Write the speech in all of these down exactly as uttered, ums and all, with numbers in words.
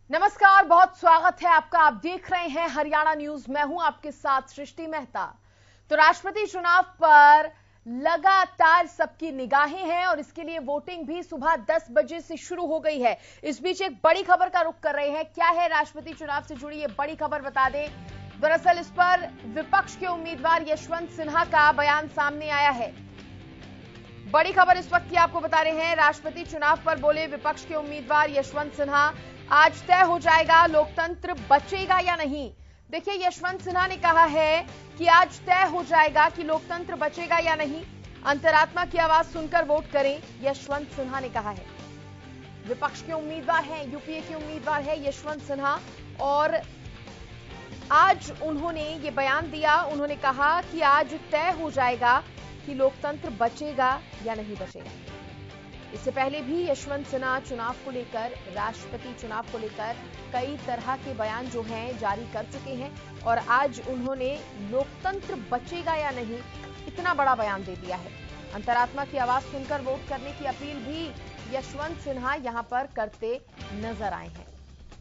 नमस्कार, बहुत स्वागत है आपका। आप देख रहे हैं हरियाणा न्यूज। मैं हूं आपके साथ सृष्टि मेहता। तो राष्ट्रपति चुनाव पर लगातार सबकी निगाहें हैं और इसके लिए वोटिंग भी सुबह दस बजे से शुरू हो गई है। इस बीच एक बड़ी खबर का रुख कर रहे हैं। क्या है राष्ट्रपति चुनाव से जुड़ी ये बड़ी खबर, बता दें। दरअसल इस पर विपक्ष के उम्मीदवार यशवंत सिन्हा का बयान सामने आया है। बड़ी खबर इस वक्त की आपको बता रहे हैं। राष्ट्रपति चुनाव पर बोले विपक्ष के उम्मीदवार यशवंत सिन्हा, आज तय हो जाएगा लोकतंत्र बचेगा या नहीं। देखिए, यशवंत सिन्हा ने कहा है कि आज तय हो जाएगा कि लोकतंत्र बचेगा या नहीं। अंतरात्मा की आवाज सुनकर वोट करें, यशवंत सिन्हा ने कहा है। विपक्ष के उम्मीदवार हैं, यूपीए के उम्मीदवार है यशवंत सिन्हा, और आज उन्होंने ये बयान दिया। उन्होंने कहा कि आज तय हो जाएगा कि लोकतंत्र बचेगा या नहीं बचेगा। इससे पहले भी यशवंत सिन्हा चुनाव को लेकर, राष्ट्रपति चुनाव को लेकर कई तरह के बयान जो हैं जारी कर चुके हैं, और आज उन्होंने लोकतंत्र बचेगा या नहीं इतना बड़ा बयान दे दिया है। अंतरात्मा की आवाज सुनकर वोट करने की अपील भी यशवंत सिन्हा यहां पर करते नजर आए हैं।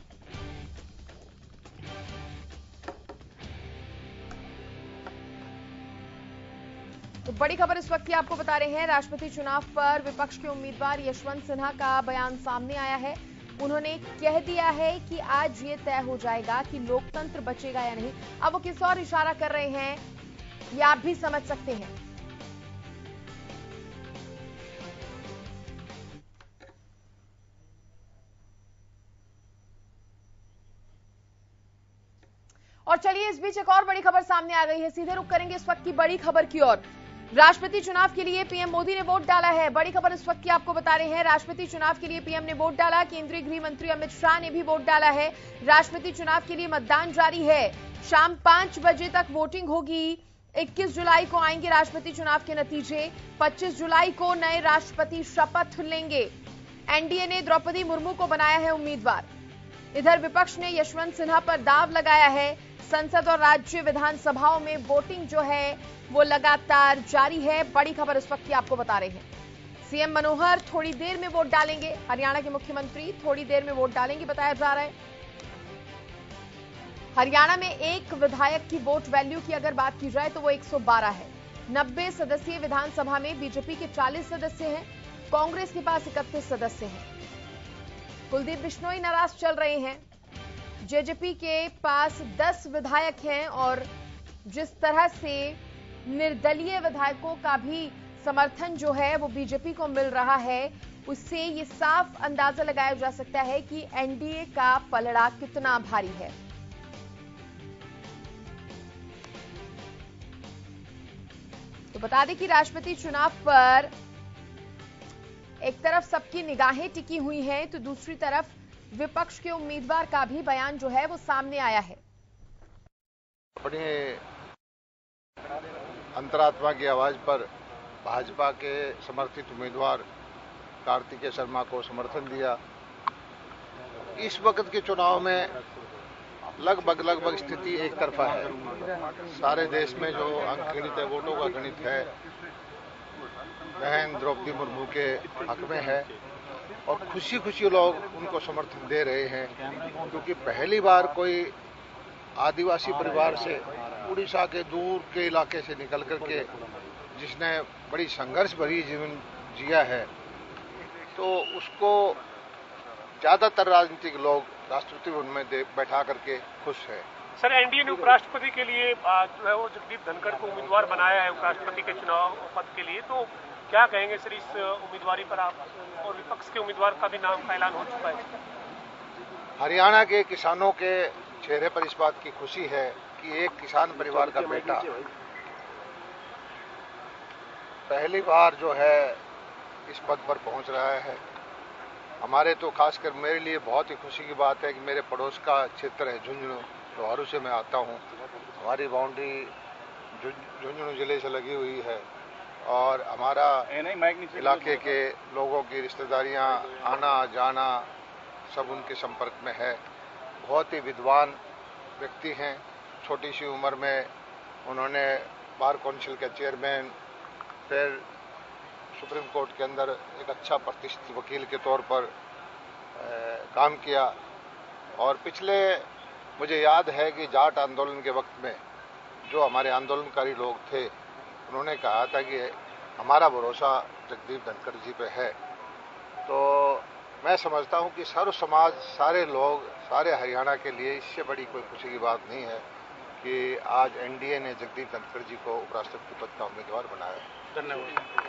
तो बड़ी खबर इस वक्त की आपको बता रहे हैं। राष्ट्रपति चुनाव पर विपक्ष के उम्मीदवार यशवंत सिन्हा का बयान सामने आया है। उन्होंने कह दिया है कि आज ये तय हो जाएगा कि लोकतंत्र बचेगा या नहीं। अब वो किस और इशारा कर रहे हैं ये आप भी समझ सकते हैं। और चलिए, इस बीच एक और बड़ी खबर सामने आ गई है। सीधे रुक करेंगे इस वक्त की बड़ी खबर की ओर। राष्ट्रपति चुनाव के लिए पीएम मोदी ने वोट डाला है। बड़ी खबर इस वक्त की आपको बता रहे हैं। राष्ट्रपति चुनाव के लिए पीएम ने वोट डाला। केंद्रीय गृह मंत्री अमित शाह ने भी वोट डाला है। राष्ट्रपति चुनाव के लिए मतदान जारी है। शाम पांच बजे तक वोटिंग होगी। इक्कीस जुलाई को आएंगे राष्ट्रपति चुनाव के नतीजे। पच्चीस जुलाई को नए राष्ट्रपति शपथ लेंगे। एनडीए ने द्रौपदी मुर्मू को बनाया है उम्मीदवार। इधर विपक्ष ने यशवंत सिन्हा पर दाव लगाया है। संसद और राज्य विधानसभाओं में वोटिंग जो है वो लगातार जारी है। बड़ी खबर इस वक्त की आपको बता रहे हैं। सीएम मनोहर थोड़ी देर में वोट डालेंगे। हरियाणा के मुख्यमंत्री थोड़ी देर में वोट डालेंगे, बताया जा रहा है। हरियाणा में एक विधायक की वोट वैल्यू की अगर बात की जाए तो वो एक सौ बारह है। नब्बे सदस्यीय विधानसभा में बीजेपी के चालीस सदस्य हैं, कांग्रेस के पास इकतीस सदस्य हैं। कुलदीप बिश्नोई नाराज चल रहे हैं। जेजेपी के पास दस विधायक हैं, और जिस तरह से निर्दलीय विधायकों का भी समर्थन जो है वो बीजेपी को मिल रहा है, उससे ये साफ अंदाजा लगाया जा सकता है कि एनडीए का पलड़ा कितना भारी है। तो बता दें कि राष्ट्रपति चुनाव पर एक तरफ सबकी निगाहें टिकी हुई हैं, तो दूसरी तरफ विपक्ष के उम्मीदवार का भी बयान जो है वो सामने आया है। अपनी अंतरात्मा की आवाज पर भाजपा के समर्थित उम्मीदवार कार्तिकेय शर्मा को समर्थन दिया। इस वक्त के चुनाव में लगभग लगभग स्थिति एक तरफा है। सारे देश में जो अंक गणित है, वोटों का गणित है, बहन द्रौपदी मुर्मू के हक में है, और खुशी खुशी लोग उनको समर्थन दे रहे हैं। क्योंकि पहली बार कोई आदिवासी परिवार से, उड़ीसा के दूर के इलाके से निकल करके जिसने बड़ी संघर्ष भरी जीवन जिया है, तो उसको ज्यादातर राजनीतिक लोग राष्ट्रपति भवन में बैठा करके खुश है। सर, एनडीए ने उपराष्ट्रपति के लिए जो है वो जगदीप धनखड़ को उम्मीदवार बनाया है उपराष्ट्रपति के चुनाव पद के लिए, तो क्या कहेंगे सर इस उम्मीदवारी पर आप? और विपक्ष के उम्मीदवार का भी नाम का ऐलान हो चुका है। हरियाणा के किसानों के चेहरे पर इस बात की खुशी है कि एक किसान परिवार का बेटा पहली बार जो है इस पद पर पहुंच रहा है। हमारे तो खासकर मेरे लिए बहुत ही खुशी की बात है कि मेरे पड़ोस का क्षेत्र है झुंझुनू, लोहारू से मैं आता हूं। हमारी बाउंड्री झुंझुनू जिले से लगी हुई है, और हमारा इलाके के लोगों की रिश्तेदारियां आना जाना सब उनके संपर्क में है। बहुत ही विद्वान व्यक्ति हैं। छोटी सी उम्र में उन्होंने बार काउंसिल के चेयरमैन, फिर सुप्रीम कोर्ट के अंदर एक अच्छा प्रतिष्ठित वकील के तौर पर ए, काम किया, और पिछले मुझे याद है कि जाट आंदोलन के वक्त में जो हमारे आंदोलनकारी लोग थे, उन्होंने कहा था कि हमारा भरोसा जगदीप धनखड़ जी पे है। तो मैं समझता हूं कि सर्व समाज, सारे लोग, सारे हरियाणा के लिए इससे बड़ी कोई खुशी की बात नहीं है कि आज एनडीए ने जगदीप धनखड़ जी को उपराष्ट्रपति पद का उम्मीदवार बनाया है। धन्यवाद।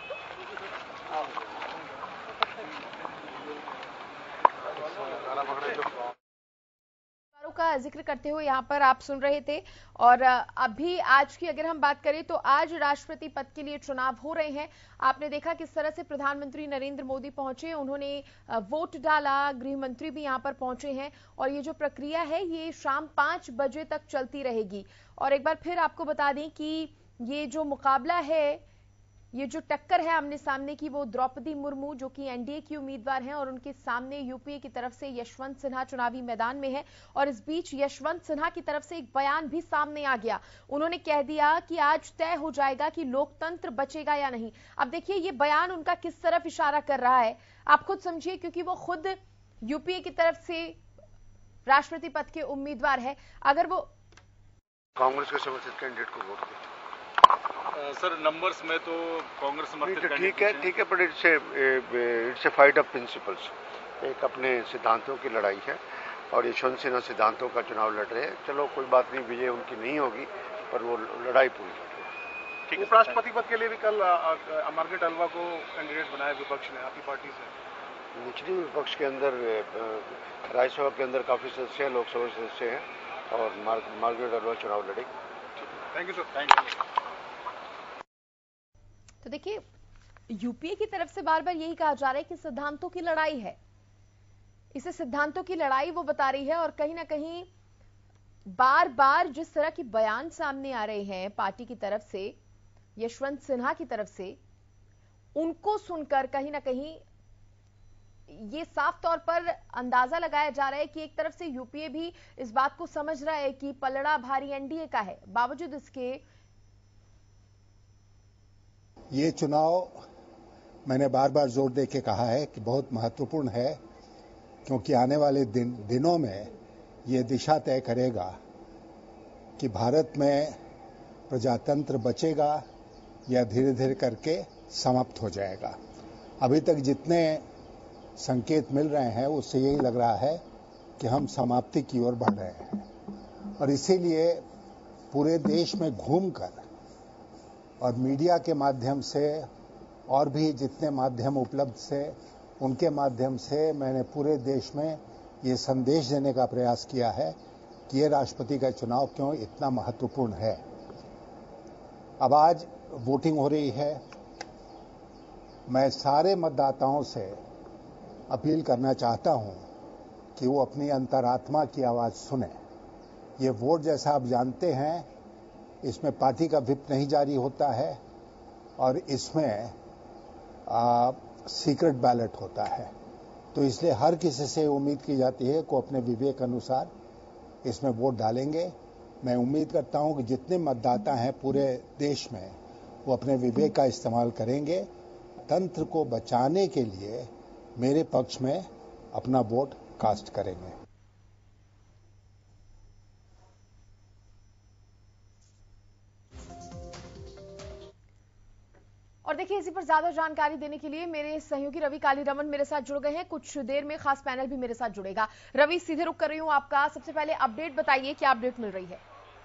का जिक्र करते हुए यहाँ पर आप सुन रहे थे। और अभी आज की अगर हम बात करें तो आज राष्ट्रपति पद के लिए चुनाव हो रहे हैं। आपने देखा किस तरह से प्रधानमंत्री नरेंद्र मोदी पहुंचे, उन्होंने वोट डाला, गृह मंत्री भी यहाँ पर पहुंचे हैं और ये जो प्रक्रिया है ये शाम पांच बजे तक चलती रहेगी। और एक बार फिर आपको बता दें कि ये जो मुकाबला है, ये जो टक्कर है आमने सामने की, वो द्रौपदी मुर्मू जो कि एनडीए की उम्मीदवार हैं और उनके सामने यूपीए की तरफ से यशवंत सिन्हा चुनावी मैदान में है। और इस बीच यशवंत सिन्हा की तरफ से एक बयान भी सामने आ गया। उन्होंने कह दिया कि आज तय हो जाएगा कि लोकतंत्र बचेगा या नहीं। अब देखिए ये बयान उनका किस तरफ इशारा कर रहा है, आप खुद समझिए, क्योंकि वो खुद यूपीए की तरफ से राष्ट्रपति पद के उम्मीदवार है। अगर वो कांग्रेस के समर्थित कैंडिडेट को वोट दें सर, नंबर्स में तो कांग्रेस समर्थित ठीक है ठीक है पर it's it's a fight of principles. एक अपने सिद्धांतों की लड़ाई है और यशवंत सिन्हा सिद्धांतों का चुनाव लड़ रहे हैं। चलो कोई बात नहीं, विजय उनकी नहीं होगी पर वो लड़ाई पूरी है। उपराष्ट्रपति पद के लिए भी कल मार्गरेट अल्वा को कैंडिडेट बनाया विपक्ष ने, आपकी पार्टी से। मुस्लिम विपक्ष के अंदर राज्यसभा के अंदर काफी सदस्य हैं, लोकसभा सदस्य हैं और मार्गरेट अल्वा चुनाव लड़ेगी। Thank you sir. Thank you. तो देखिए यूपीए की तरफ से बार बार यही कहा जा रहा है कि सिद्धांतों की लड़ाई है, इसे सिद्धांतों की लड़ाई वो बता रही है। और कहीं ना कहीं बार बार जिस तरह की बयान सामने आ रहे हैं पार्टी की तरफ से, यशवंत सिन्हा की तरफ से, उनको सुनकर कहीं ना कहीं ये साफ तौर पर अंदाजा लगाया जा रहा है कि एक तरफ से यूपीए भी इस बात को समझ रहा है कि पलड़ा भारी एनडीए का है। बावजूद इसके ये चुनाव मैंने बार बार जोर दे के कहा है कि बहुत महत्वपूर्ण है, क्योंकि आने वाले दिन दिनों में ये दिशा तय करेगा कि भारत में प्रजातंत्र बचेगा या धीरे धीरे करके समाप्त हो जाएगा। अभी तक जितने संकेत मिल रहे हैं उससे यही लग रहा है कि हम समाप्ति की ओर बढ़ रहे हैं। और इसीलिए पूरे देश में घूमकर और मीडिया के माध्यम से और भी जितने माध्यम उपलब्ध से, उनके माध्यम से मैंने पूरे देश में ये संदेश देने का प्रयास किया है कि ये राष्ट्रपति का चुनाव क्यों इतना महत्वपूर्ण है। अब आज वोटिंग हो रही है। मैं सारे मतदाताओं से अपील करना चाहता हूं कि वो अपनी अंतरात्मा की आवाज सुने। ये वोट, जैसा आप जानते हैं, इसमें पार्टी का व्हिप नहीं जारी होता है और इसमें आ, सीक्रेट बैलेट होता है। तो इसलिए हर किसी से उम्मीद की जाती है कि अपने विवेक अनुसार इसमें वोट डालेंगे। मैं उम्मीद करता हूं कि जितने मतदाता हैं पूरे देश में वो अपने विवेक का इस्तेमाल करेंगे, तंत्र को बचाने के लिए मेरे पक्ष में अपना वोट कास्ट करेंगे। और देखिए इसी पर ज्यादा जानकारी देने के लिए मेरे सहयोगी रवि कालीरमन मेरे साथ जुड़ गए हैं। कुछ देर में खास पैनल भी मेरे साथ जुड़ेगा। रवि, सीधे रुक कर रही हूं आपका। सबसे पहले अपडेट बताइए, क्या अपडेट मिल रही है?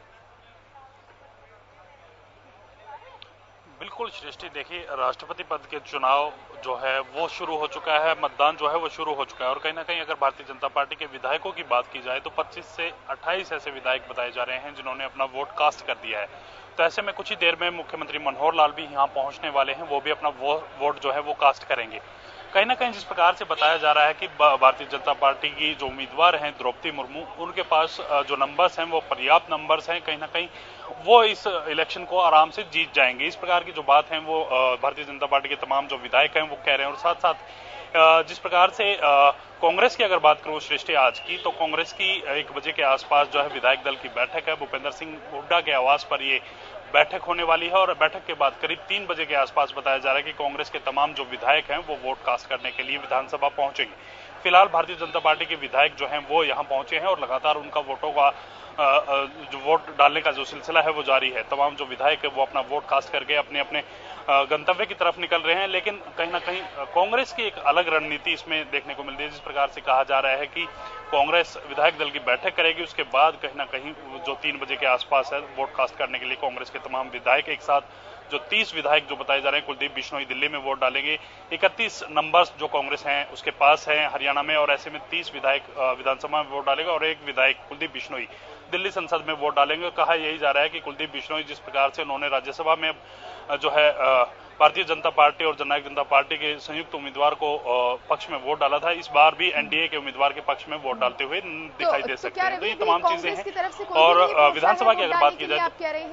बिल्कुल सृष्टि, देखिए राष्ट्रपति पद के चुनाव जो है वो शुरू हो चुका है, मतदान जो है वो शुरू हो चुका है। और कहीं ना कहीं अगर भारतीय जनता पार्टी के विधायकों की बात की जाए तो पच्चीस से अट्ठाईस ऐसे विधायक बताए जा रहे हैं जिन्होंने अपना वोट कास्ट कर दिया है। तो ऐसे में कुछ ही देर में मुख्यमंत्री मनोहर लाल भी यहाँ पहुंचने वाले हैं, वो भी अपना वो, वोट जो है वो कास्ट करेंगे। कहीं ना कहीं जिस प्रकार से बताया जा रहा है कि भारतीय जनता पार्टी की जो उम्मीदवार हैं द्रौपदी मुर्मू, उनके पास जो नंबर्स हैं वो पर्याप्त नंबर्स हैं, कहीं ना कहीं वो इस इलेक्शन को आराम से जीत जाएंगे। इस प्रकार की जो बात है वो भारतीय जनता पार्टी के तमाम जो विधायक हैं वो कह रहे हैं। और साथ साथ जिस प्रकार से कांग्रेस की अगर बात करूं सृष्टि आज की, तो कांग्रेस की एक बजे के आसपास जो है विधायक दल की बैठक है। भूपेंद्र सिंह हुड्डा के आवास पर ये बैठक होने वाली है और बैठक के बाद करीब तीन बजे के आसपास बताया जा रहा है कि कांग्रेस के तमाम जो विधायक हैं वो वोट कास्ट करने के लिए विधानसभा पहुंचेंगे। फिलहाल भारतीय जनता पार्टी के विधायक जो हैं वो यहाँ पहुंचे हैं और लगातार उनका वोटों का जो वोट डालने का जो सिलसिला है वो जारी है। तमाम जो विधायक है वो अपना वोट कास्ट करके अपने अपने गंतव्य की तरफ निकल रहे हैं, लेकिन कहीं ना कहीं कांग्रेस की एक अलग रणनीति इसमें देखने को मिल रही है। जिस प्रकार से कहा जा रहा है कि कांग्रेस विधायक दल की बैठक करेगी, उसके बाद कहीं ना कहीं जो तीन बजे के आसपास है वोट कास्ट करने के लिए कांग्रेस के तमाम विधायक एक साथ जो तीस विधायक जो बताए जा रहे हैं कुलदीप बिश्नोई दिल्ली में वोट डालेंगे। इकतीस नंबर्स जो कांग्रेस हैं उसके पास हैं हरियाणा में, और ऐसे में तीस विधायक विधानसभा में वोट डालेगा और एक विधायक कुलदीप बिश्नोई दिल्ली संसद में वोट डालेंगे। कहा यही जा रहा है कि कुलदीप बिश्नोई जिस प्रकार से उन्होंने राज्यसभा में जो है भारतीय जनता पार्टी और जननायक जनता पार्टी के संयुक्त उम्मीदवार को पक्ष में वोट डाला था, इस बार भी एनडीए के उम्मीदवार के पक्ष में वोट डालते हुए दिखाई दे सकते हैं। तो ये तमाम चीजें हैं। और विधानसभा की अगर बात की जाए, आप कह रहे हैं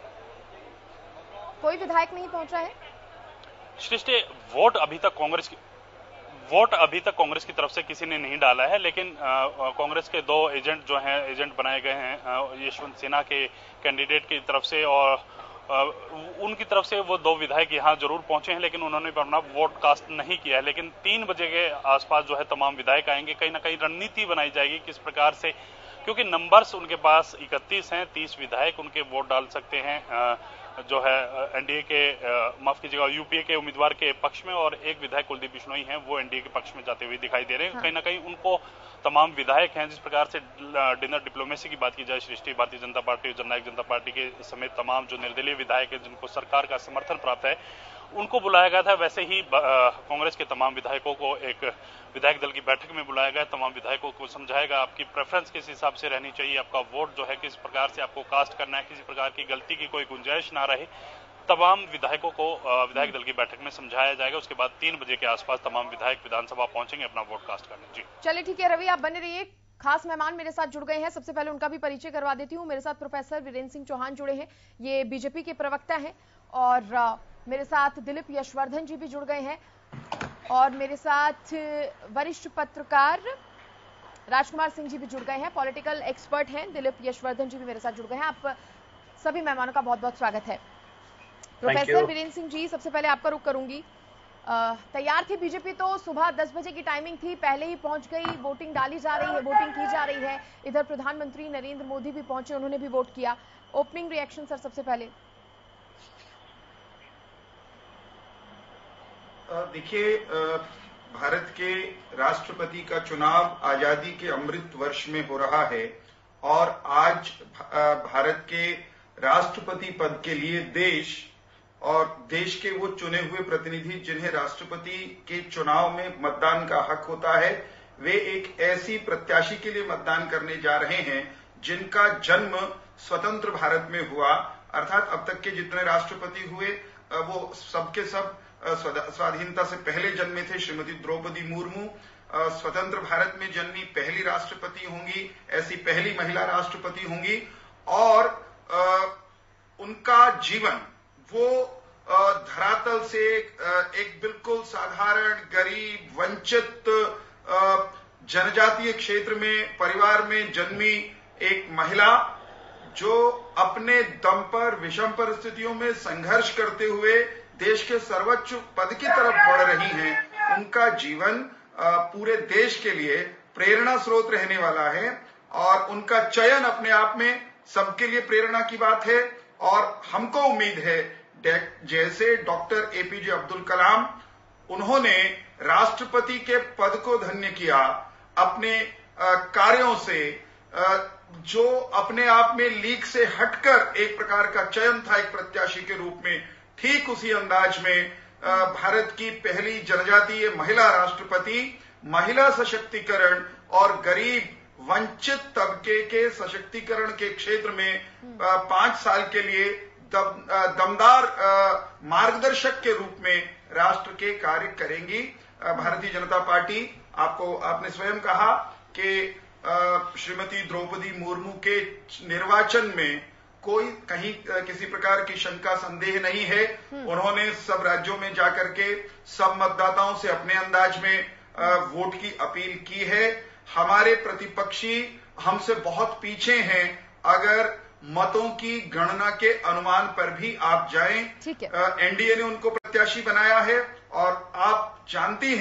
कोई विधायक नहीं पहुंचा है सृष्टि, वोट अभी तक कांग्रेस की वोट अभी तक कांग्रेस की तरफ से किसी ने नहीं डाला है, लेकिन कांग्रेस के दो एजेंट जो हैं एजेंट बनाए गए हैं यशवंत सिन्हा के कैंडिडेट की तरफ से, और आ, उनकी तरफ से वो दो विधायक यहाँ जरूर पहुंचे हैं, लेकिन उन्होंने अपना वोट कास्ट नहीं किया है। लेकिन तीन बजे के आसपास जो है तमाम विधायक आएंगे, कहीं ना कहीं रणनीति बनाई जाएगी किस प्रकार से, क्योंकि नंबर्स उनके पास इकतीस हैं, तीस विधायक उनके वोट डाल सकते हैं आ, जो है एनडीए के माफ कीजिएगा यूपीए के उम्मीदवार के पक्ष में, और एक विधायक कुलदीप बिश्नोई हैं वो एनडीए के पक्ष में जाते हुए दिखाई दे रहे हैं। हाँ। कहीं ना कहीं उनको तमाम विधायक हैं, जिस प्रकार से डिनर डिप्लोमेसी की बात की जाए सृष्टि, भारतीय जनता पार्टी और जननायक जनता पार्टी के समेत तमाम जो निर्दलीय विधायक हैं जिनको सरकार का समर्थन प्राप्त है उनको बुलाया गया था, वैसे ही कांग्रेस के तमाम विधायकों को एक विधायक दल की बैठक में बुलाया गया। तमाम विधायकों को समझाएगा आपकी प्रेफरेंस किस हिसाब से रहनी चाहिए, आपका वोट जो है किस प्रकार से आपको कास्ट करना है, किसी प्रकार की गलती की कोई गुंजाइश ना रहे। तमाम विधायकों को विधायक दल की बैठक में समझाया जाएगा। उसके बाद तीन बजे के आसपास तमाम विधायक विधानसभा पहुंचेंगे अपना वोट कास्ट करने। जी चलिए ठीक है रवि, आप बने रहिए। खास मेहमान मेरे साथ जुड़ गए हैं, सबसे पहले उनका भी परिचय करवा देती हूँ। मेरे साथ प्रोफेसर वीरेंद्र सिंह चौहान जुड़े हैं, ये बीजेपी के प्रवक्ता हैं, और मेरे साथ दिलीप यशवर्धन जी भी जुड़ गए हैं, और मेरे साथ वरिष्ठ पत्रकार राजकुमार सिंह जी भी जुड़ गए हैं, पॉलिटिकल एक्सपर्ट हैं। दिलीप यशवर्धन जी भी मेरे साथ जुड़ गए हैं। आप सभी मेहमानों का बहुत बहुत स्वागत है। प्रोफेसर वीरेंद्र सिंह जी, सबसे पहले आपका रुख करूंगी। तैयार थी बीजेपी, तो सुबह दस बजे की टाइमिंग थी, पहले ही पहुंच गई, वोटिंग डाली जा रही है, वोटिंग की जा रही है। इधर प्रधानमंत्री नरेंद्र मोदी भी पहुंचे, उन्होंने भी वोट किया। ओपनिंग रिएक्शन सर सबसे पहले। देखिए, भारत के राष्ट्रपति का चुनाव आजादी के अमृत वर्ष में हो रहा है, और आज भारत के राष्ट्रपति पद के लिए देश और देश के वो चुने हुए प्रतिनिधि जिन्हें राष्ट्रपति के चुनाव में मतदान का हक होता है, वे एक ऐसी प्रत्याशी के लिए मतदान करने जा रहे हैं जिनका जन्म स्वतंत्र भारत में हुआ। अर्थात अब तक के जितने राष्ट्रपति हुए वो सबके सब स्वाधीनता से पहले जन्मे थे। श्रीमती द्रौपदी मुर्मू स्वतंत्र भारत में जन्मी पहली राष्ट्रपति होंगी, ऐसी पहली महिला राष्ट्रपति होंगी, और आ, उनका जीवन वो धरातल से एक बिल्कुल साधारण गरीब वंचित जनजातीय क्षेत्र में परिवार में जन्मी एक महिला जो अपने दम पर विषम परिस्थितियों में संघर्ष करते हुए देश के सर्वोच्च पद की तरफ बढ़ रही हैं। उनका जीवन पूरे देश के लिए प्रेरणा स्रोत रहने वाला है, और उनका चयन अपने आप में सबके लिए प्रेरणा की बात है। और हमको उम्मीद है जैसे डॉक्टर एपीजे अब्दुल कलाम, उन्होंने राष्ट्रपति के पद को धन्य किया अपने कार्यों से, जो अपने आप में लीक से हटकर एक प्रकार का चयन था एक प्रत्याशी के रूप में, ठीक उसी अंदाज में भारत की पहली जनजातीय महिला राष्ट्रपति महिला सशक्तिकरण और गरीब वंचित तबके के सशक्तिकरण के क्षेत्र में पांच साल के लिए दम, दमदार मार्गदर्शक के रूप में राष्ट्र के कार्य करेंगी भारतीय जनता पार्टी। आपको आपने स्वयं कहा कि श्रीमती द्रौपदी मुर्मू के निर्वाचन में कोई कहीं किसी प्रकार की शंका संदेह नहीं है। उन्होंने सब राज्यों में जाकर के सब मतदाताओं से अपने अंदाज में वोट की अपील की है। हमारे प्रतिपक्षी हमसे बहुत पीछे हैं। अगर मतों की गणना के अनुमान पर भी आप जाएं, एनडीए ने उनको प्रत्याशी बनाया है, और आप जानती हैं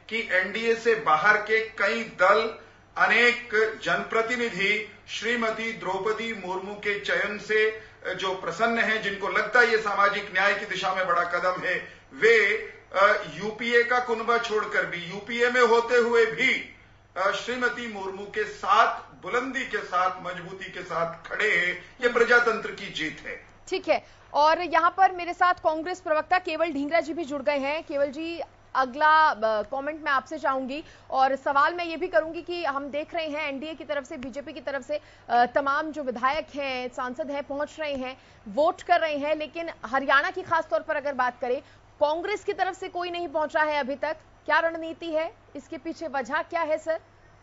कि एनडीए से बाहर के कई दल, अनेक जनप्रतिनिधि श्रीमती द्रौपदी मुर्मू के चयन से जो प्रसन्न हैं, जिनको लगता है ये सामाजिक न्याय की दिशा में बड़ा कदम है, वे यूपीए का कुनबा छोड़कर भी, यूपीए में होते हुए भी श्रीमती मुर्मू के साथ, बुलंदी के साथ, मजबूती के साथ खड़े हैं। ये प्रजातंत्र की जीत है। ठीक है, और यहाँ पर मेरे साथ कांग्रेस प्रवक्ता केवल ढींगरा जी भी जुड़ गए हैं। केवल जी, अगला कमेंट मैं आपसे चाहूंगी और सवाल मैं ये भी करूंगी कि हम देख रहे हैं एनडीए की तरफ से, बीजेपी की तरफ से तमाम जो विधायक हैं, सांसद हैं, पहुंच रहे हैं, वोट कर रहे हैं, लेकिन हरियाणा की खास तौर पर अगर बात करें, कांग्रेस की तरफ से कोई नहीं पहुंचा है अभी तक। क्या रणनीति है, इसके पीछे वजह क्या है सर?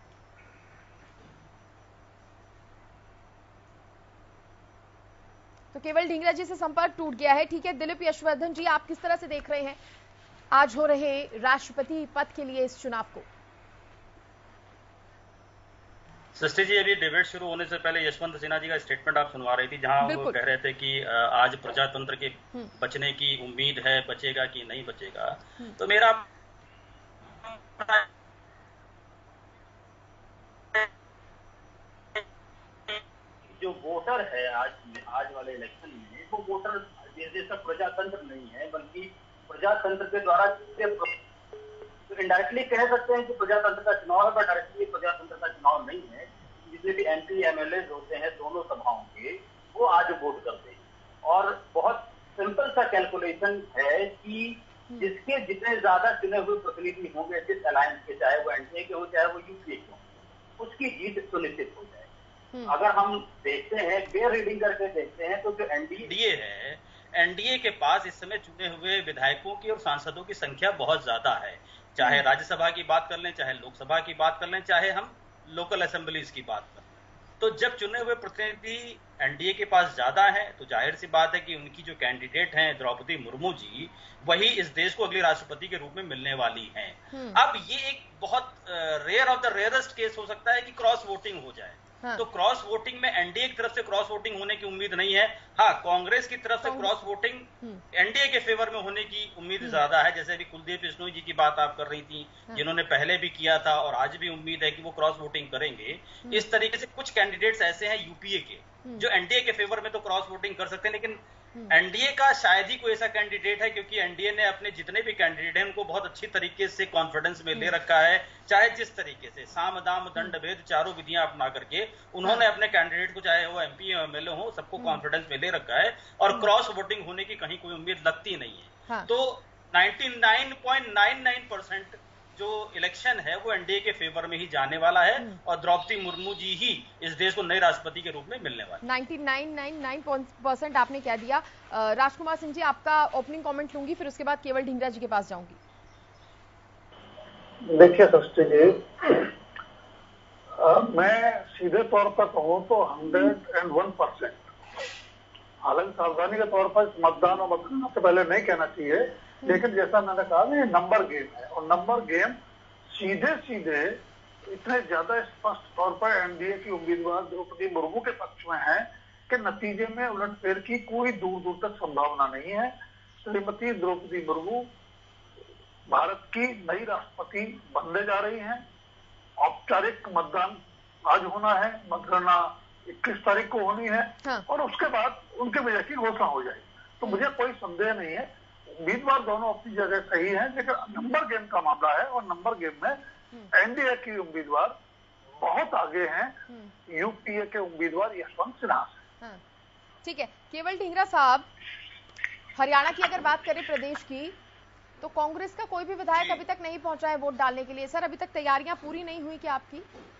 तो केवल ढींगरा जी से संपर्क टूट गया है। ठीक है, दिलीप यशवर्धन जी, आप किस तरह से देख रहे हैं आज हो रहे राष्ट्रपति पद के लिए इस चुनाव को? सृष्टि जी, अभी डिबेट शुरू होने से पहले यशवंत सिन्हा जी का स्टेटमेंट आप सुनवा रही थी, जहां वो कह रहे थे कि आज प्रजातंत्र के बचने की उम्मीद है, बचेगा कि नहीं बचेगा। तो मेरा जो वोटर है आज आज वाले इलेक्शन में, वो वोटर जैसा प्रजातंत्र नहीं है, बल्कि प्रजातंत्र के द्वारा इंडायरेक्टली कह सकते हैं कि प्रजातंत्र का चुनाव है, बट डायरेक्टली प्रजातंत्र का चुनाव नहीं है। जितने भी एमपी एमएलए होते हैं दोनों सभाओं के, वो आज वोट करते हैं। और बहुत सिंपल सा कैलकुलेशन है कि जिसके जितने ज्यादा चुने हुए प्रतिनिधि होंगे जिस अलायंस के, चाहे वो एनडीए के हो चाहे वो यूपीए के हो, उसकी जीत सुनिश्चित हो जाए। अगर हम देखते हैं, बेयर रीडिंग करके देखते हैं, तो जो एनडीए है, एनडीए के पास इस समय चुने हुए विधायकों की और सांसदों की संख्या बहुत ज्यादा है। चाहे राज्यसभा की बात कर लें, चाहे लोकसभा की बात कर लें, चाहे हम लोकल असेंबलीज की बात कर लें, तो जब चुने हुए प्रतिनिधि एनडीए के पास ज्यादा है, तो जाहिर सी बात है कि उनकी जो कैंडिडेट हैं द्रौपदी मुर्मू जी, वही इस देश को अगली राष्ट्रपति के रूप में मिलने वाली हैं। अब ये एक बहुत rare of the rarest case हो सकता है कि क्रॉस वोटिंग हो जाए। हाँ। तो क्रॉस वोटिंग में एनडीए की तरफ से क्रॉस वोटिंग होने की उम्मीद नहीं है। हाँ, कांग्रेस की तरफ से क्रॉस वोटिंग एनडीए के फेवर में होने की उम्मीद ज्यादा है। जैसे अभी कुलदीप बिश्नोई जी की बात आप कर रही थी, हाँ। जिन्होंने पहले भी किया था और आज भी उम्मीद है कि वो क्रॉस वोटिंग करेंगे। इस तरीके से कुछ कैंडिडेट्स ऐसे हैं यूपीए के जो एनडीए के फेवर में तो क्रॉस वोटिंग कर सकते हैं, लेकिन एनडीए का शायद ही कोई ऐसा कैंडिडेट है, क्योंकि एनडीए ने अपने जितने भी कैंडिडेट हैं उनको बहुत अच्छी तरीके से कॉन्फिडेंस में ले रखा है। चाहे जिस तरीके से साम दाम दंड भेद चारों विधियां अपना करके उन्होंने अपने कैंडिडेट को, चाहे वो एमपी या एमएलए हो, सबको कॉन्फिडेंस में ले रखा है और क्रॉस वोटिंग होने की कहीं कोई उम्मीद लगती नहीं है। हाँ। तो निन्यानवे पॉइंट नौ नौ परसेंट जो इलेक्शन है वो एनडीए के फेवर में ही जाने वाला है और द्रौपदी मुर्मू जी ही इस देश को नए राष्ट्रपति के रूप में मिलने वाले। निन्यानवे पॉइंट नौ नौ परसेंट आपने कह दिया। राजकुमार सिंह जी, आपका ओपनिंग कमेंट लूंगी, फिर उसके बाद केवल ढींगरा जी के पास जाऊंगी। देखिए सृष्टि जी, मैं सीधे तौर पर कहूं तो हंड्रेड एंड वन परसेंट, हालांकि सावधानी के तौर पर मतदान और मतगणना से पहले नहीं कहना चाहिए, लेकिन जैसा मैंने कहा ये नंबर गेम है और नंबर गेम सीधे सीधे इतने ज्यादा स्पष्ट तौर पर एनडीए की उम्मीदवार द्रौपदी मुर्मू के पक्ष में है कि नतीजे में उलटफेर की कोई दूर दूर तक संभावना नहीं है। श्रीमती द्रौपदी मुर्मू भारत की नई राष्ट्रपति बनने जा रही हैं। औपचारिक मतदान आज होना है, मतगणना इक्कीस तारीख को होनी है। हाँ। और उसके बाद उनके विजय की घोषणा हो जाएगी। तो मुझे कोई संदेह नहीं है, उम्मीदवार दोनों अपनी जगह सही है, लेकिन नंबर गेम का मामला है और नंबर गेम में एनडीए की उम्मीदवार बहुत आगे हैं यूपीए के उम्मीदवार यशवंत सिन्हा से। हाँ। ठीक है, केवल ढींगरा साहब, हरियाणा की अगर बात करें प्रदेश की, तो कांग्रेस का कोई भी विधायक अभी तक नहीं पहुंचा है वोट डालने के लिए। सर, अभी तक तैयारियां पूरी नहीं हुई क्या आपकी?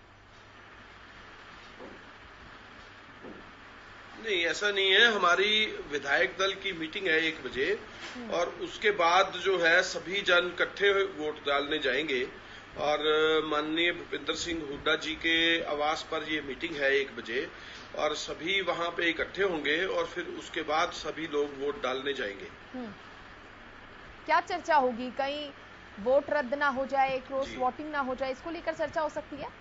नहीं, ऐसा नहीं है। हमारी विधायक दल की मीटिंग है एक बजे और उसके बाद जो है सभी जन इकट्ठे वोट डालने जाएंगे और माननीय भूपेंद्र सिंह हुड्डा जी के आवास पर ये मीटिंग है एक बजे और सभी वहां पे इकट्ठे होंगे और फिर उसके बाद सभी लोग वोट डालने जाएंगे। क्या चर्चा होगी? कहीं वोट रद्द ना हो जाए, क्रॉस वोटिंग ना हो जाए, इसको लेकर चर्चा हो सकती है?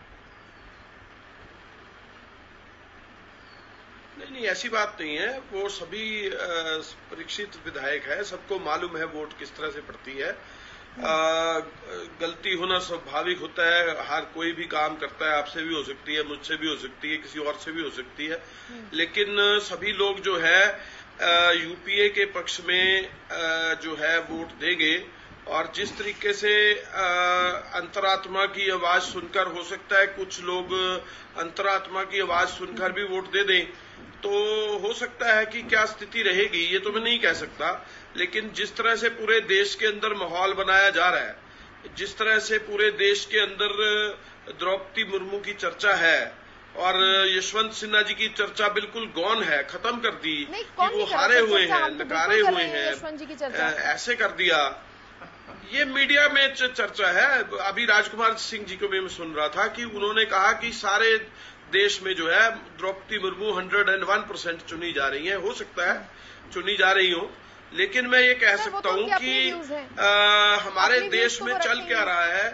नहीं नहीं, ऐसी बात नहीं है। वो सभी परीक्षित विधायक है, सबको मालूम है वोट किस तरह से पड़ती है आ, गलती होना स्वाभाविक होता है, हर कोई भी काम करता है, आपसे भी हो सकती है, मुझसे भी हो सकती है, किसी और से भी हो सकती है, लेकिन सभी लोग जो है यूपीए के पक्ष में आ, जो है वोट देंगे। और जिस तरीके से आ, अंतरात्मा की आवाज सुनकर, हो सकता है कुछ लोग अंतरात्मा की आवाज सुनकर भी वोट दे दें, तो हो सकता है कि क्या स्थिति रहेगी ये तो मैं नहीं कह सकता, लेकिन जिस तरह से पूरे देश के अंदर माहौल बनाया जा रहा है, जिस तरह से पूरे देश के अंदर द्रौपदी मुर्मू की चर्चा है और यशवंत सिन्हा जी की चर्चा बिल्कुल गौन है, खत्म कर दी कि वो हारे हुए हैं, नकारे हुए हैं, ऐसे कर दिया। ये मीडिया में चर्चा है। अभी राजकुमार सिंह जी को भी मैं सुन रहा था कि उन्होंने कहा कि सारे देश में जो है द्रौपदी मुर्मू एक सौ एक परसेंट चुनी जा रही है। हो सकता है चुनी जा रही हो, लेकिन मैं ये कह सकता हूं कि आ, हमारे देश में चल क्या रहा है।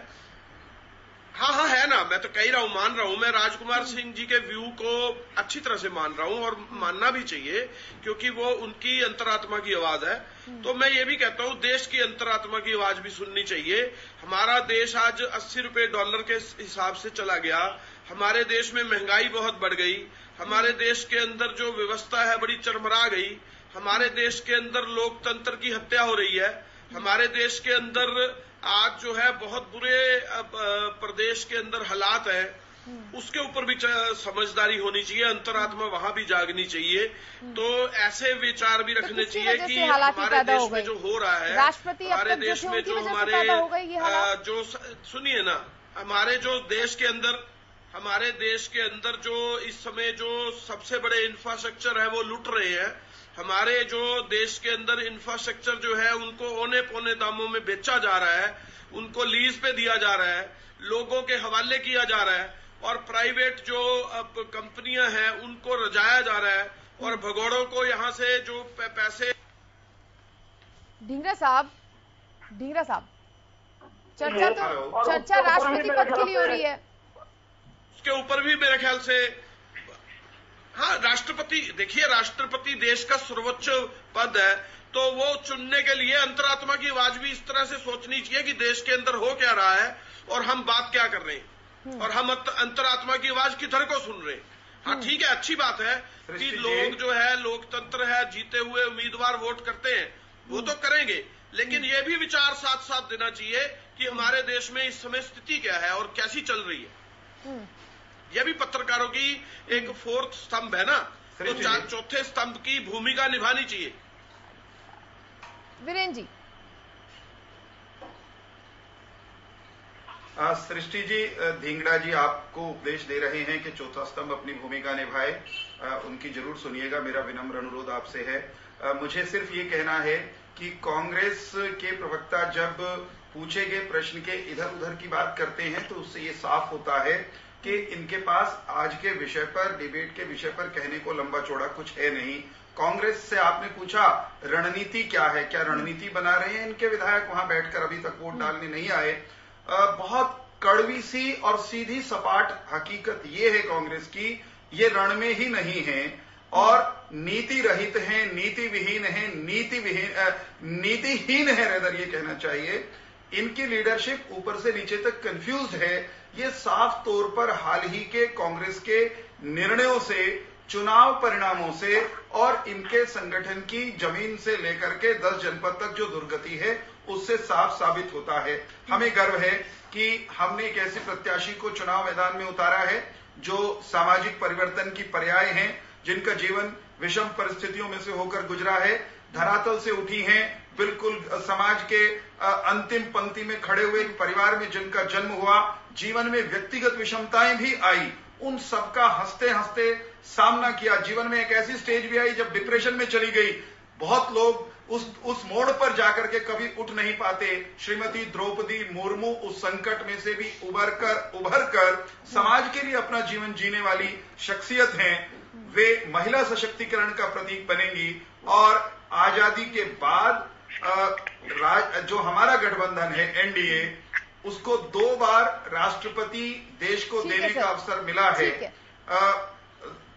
हाँ हाँ है ना, मैं तो कह रहा हूं, मान रहा हूं, मैं राजकुमार सिंह जी के व्यू को अच्छी तरह से मान रहा हूं और मानना भी चाहिए क्योंकि वो उनकी अंतरात्मा की आवाज है। तो मैं ये भी कहता हूं देश की अंतरात्मा की आवाज भी सुननी चाहिए। हमारा देश आज अस्सी रुपए डॉलर के हिसाब से चला गया, हमारे देश में महंगाई बहुत बढ़ गई, हमारे देश के अंदर जो व्यवस्था है बड़ी चरमरा गई, हमारे देश के अंदर लोकतंत्र की हत्या हो रही है, हमारे देश के अंदर आज जो है बहुत बुरे प्रदेश के अंदर हालात है, उसके ऊपर भी समझदारी होनी चाहिए, अंतरात्मा वहां भी जागनी चाहिए। तो ऐसे विचार भी रखने तो चाहिए कि हमारे देश में जो हो रहा है, हमारे देश में जो हमारे जो सुनिए ना, हमारे जो देश के अंदर हमारे देश के अंदर जो इस समय जो सबसे बड़े इंफ्रास्ट्रक्चर है वो लूट रहे हैं। हमारे जो देश के अंदर इंफ्रास्ट्रक्चर जो है उनको औने पौने दामों में बेचा जा रहा है, उनको लीज पे दिया जा रहा है, लोगों के हवाले किया जा रहा है और प्राइवेट जो अब कंपनियां हैं उनको रजाया जा रहा है और भगोड़ों को यहां से जो पैसे। ढींगरा साहब, ढींगरा साहब, चर्चा तो चर्चा राष्ट्रपति पद के लिए हो रही है, उसके ऊपर भी मेरे ख्याल से हाँ राष्ट्रपति, देखिए राष्ट्रपति देश का सर्वोच्च पद है, तो वो चुनने के लिए अंतरात्मा की आवाज भी इस तरह से सोचनी चाहिए कि देश के अंदर हो क्या रहा है और हम बात क्या कर रहे हैं और हम अंतरात्मा की आवाज किधर को सुन रहे हैं। हाँ ठीक है, अच्छी बात है कि लोग जो है लोकतंत्र है, जीते हुए उम्मीदवार वोट करते हैं, वो तो करेंगे, लेकिन ये भी विचार साथ साथ देना चाहिए कि हमारे देश में इस समय स्थिति क्या है और कैसी चल रही है। यह भी पत्रकारों की एक फोर्थ स्तंभ है ना, तो चौथे स्तंभ की भूमिका निभानी चाहिए। वीरेंद्र जी। सृष्टि जी, ढींगड़ा जी आपको उपदेश दे रहे हैं कि चौथा स्तंभ अपनी भूमिका निभाए, उनकी जरूर सुनिएगा, मेरा विनम्र अनुरोध आपसे है। आ, मुझे सिर्फ ये कहना है कि कांग्रेस के प्रवक्ता जब पूछे गए प्रश्न के इधर उधर की बात करते हैं तो उससे ये साफ होता है कि इनके पास आज के विषय पर, डिबेट के विषय पर कहने को लंबा चौड़ा कुछ है नहीं। कांग्रेस से आपने पूछा रणनीति क्या है, क्या रणनीति बना रहे हैं इनके विधायक, वहां बैठकर अभी तक वोट डालने नहीं आए। आ, बहुत कड़वी सी और सीधी सपाट हकीकत ये है कांग्रेस की, ये रण में ही नहीं है और नीति रहित है, नीति विहीन है, नीति विहीन नीतिहीन है, रेदर ये कहना चाहिए। इनकी लीडरशिप ऊपर से नीचे तक कंफ्यूज है। ये साफ तौर पर हाल ही के कांग्रेस के निर्णयों से, चुनाव परिणामों से और इनके संगठन की जमीन से लेकर के दस जनपद तक जो दुर्गति है उससे साफ साबित होता है। हमें गर्व है कि हमने एक ऐसे प्रत्याशी को चुनाव मैदान में उतारा है जो सामाजिक परिवर्तन की पर्याय हैं, जिनका जीवन विषम परिस्थितियों में से होकर गुजरा है, धरातल से उठी हैं, बिल्कुल समाज के अंतिम पंक्ति में खड़े हुए परिवार में जिनका जन्म हुआ, जीवन में व्यक्तिगत विषमताएं भी आई, उन सबका हंसते हंसते सामना किया। जीवन में एक ऐसी स्टेज भी आई जब डिप्रेशन में चली गई, बहुत लोग उस उस मोड़ पर जाकर के कभी उठ नहीं पाते। श्रीमती द्रौपदी मुर्मू उस संकट में से भी उभर कर उभर कर समाज के लिए अपना जीवन जीने वाली शख्सियत हैं। वे महिला सशक्तिकरण का प्रतीक बनेंगी और आजादी के बाद राज, जो हमारा गठबंधन है एनडीए, उसको दो बार राष्ट्रपति देश को देने का अवसर मिला है।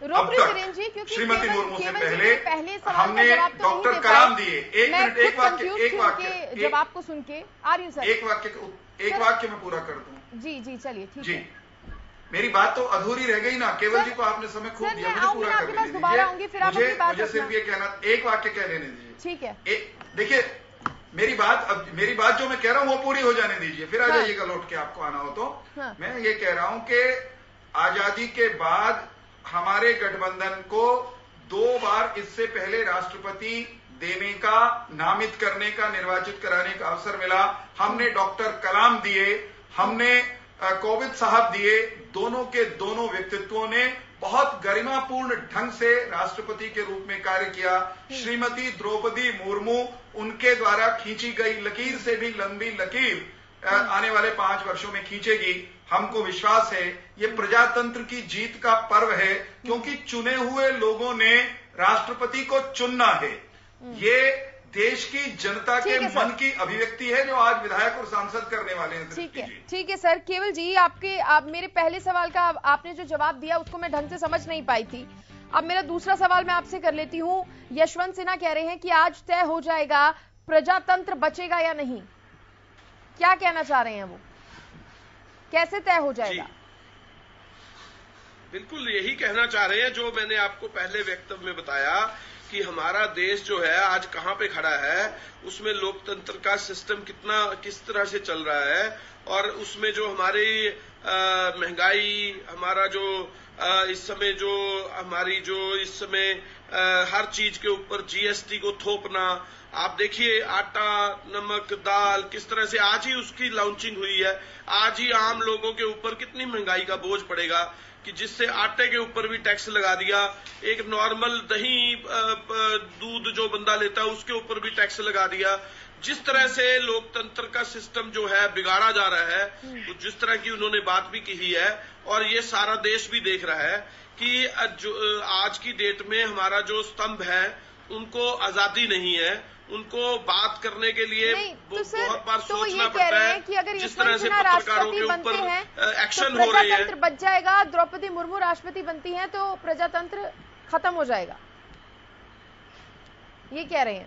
अब तक श्रीमती मुर्मू से पहले हमने डॉक्टर कलाम दिए। एक मिनट, एक वाक्य एक वाक्य जब आपको सुन के आ रही हूँ सर, एक वाक्य एक वाक्य में पूरा कर दूं। जी जी चलिए ठीक जी है। मेरी बात तो अधूरी रह गई ना, केवल जी को आपने समय खूब दिया, मुझे पूरा करने दीजिए। मुझे मुझे सिर्फ ये कहना, एक वाक्य कह लेने दीजिए। ठीक है, देखिए मेरी बात, अब मेरी बात जो मैं कह रहा हूं वो पूरी हो जाने दीजिए, फिर आ जाइएगा लौट के, आपको आना हो तो। हाँ। मैं ये कह रहा हूं कि आजादी के बाद हमारे गठबंधन को दो बार इससे पहले राष्ट्रपति देने का, नामित करने का, निर्वाचित कराने का अवसर मिला। हमने डॉक्टर कलाम दिए, हमने कोविंद साहब दिए। दोनों के दोनों व्यक्तित्वों ने बहुत गरिमापूर्ण ढंग से राष्ट्रपति के रूप में कार्य किया। श्रीमती द्रौपदी मुर्मू, उनके द्वारा खींची गई लकीर से भी लंबी लकीर आने वाले पांच वर्षों में खींचेगी, हमको विश्वास है। ये प्रजातंत्र की जीत का पर्व है, क्योंकि चुने हुए लोगों ने राष्ट्रपति को चुनना है। ये देश की जनता के मन की अभिव्यक्ति है, जो आज विधायक और सांसद करने वाले हैं। ठीक है, ठीक है सर। केवल जी, आपके आप मेरे पहले सवाल का आपने जो जवाब दिया उसको मैं ढंग से समझ नहीं पाई थी। अब मेरा दूसरा सवाल मैं आपसे कर लेती हूँ। यशवंत सिन्हा कह रहे हैं कि आज तय हो जाएगा प्रजातंत्र बचेगा या नहीं, क्या कहना चाह रहे हैं वो, कैसे तय हो जाएगा? बिल्कुल यही कहना चाह रहे हैं जो मैंने आपको पहले वक्तव्य में बताया कि हमारा देश जो है आज कहां पे खड़ा है, उसमें लोकतंत्र का सिस्टम कितना किस तरह से चल रहा है, और उसमें जो हमारी महंगाई, हमारा जो आ, इस समय जो हमारी जो इस समय आ, हर चीज के ऊपर जीएसटी को थोपना, आप देखिए आटा, नमक, दाल किस तरह से आज ही उसकी लॉन्चिंग हुई है। आज ही आम लोगों के ऊपर कितनी महंगाई का बोझ पड़ेगा कि जिससे आटे के ऊपर भी टैक्स लगा दिया, एक नॉर्मल दही दूध जो बंदा लेता है उसके ऊपर भी टैक्स लगा दिया। जिस तरह से लोकतंत्र का सिस्टम जो है बिगाड़ा जा रहा है, तो जिस तरह की उन्होंने बात भी कही है, और ये सारा देश भी देख रहा है कि जो आज की डेट में हमारा जो स्तंभ है उनको आजादी नहीं है, उनको बात करने के लिए तो बहुत बार तो सोचना पड़ता है कि अगर जिस तरह से पत्रकारों के ऊपर एक्शन हो रही है। बच जाएगा, द्रौपदी मुर्मू राष्ट्रपति बनती हैं तो प्रजातंत्र खत्म हो जाएगा, ये कह रहे हैं।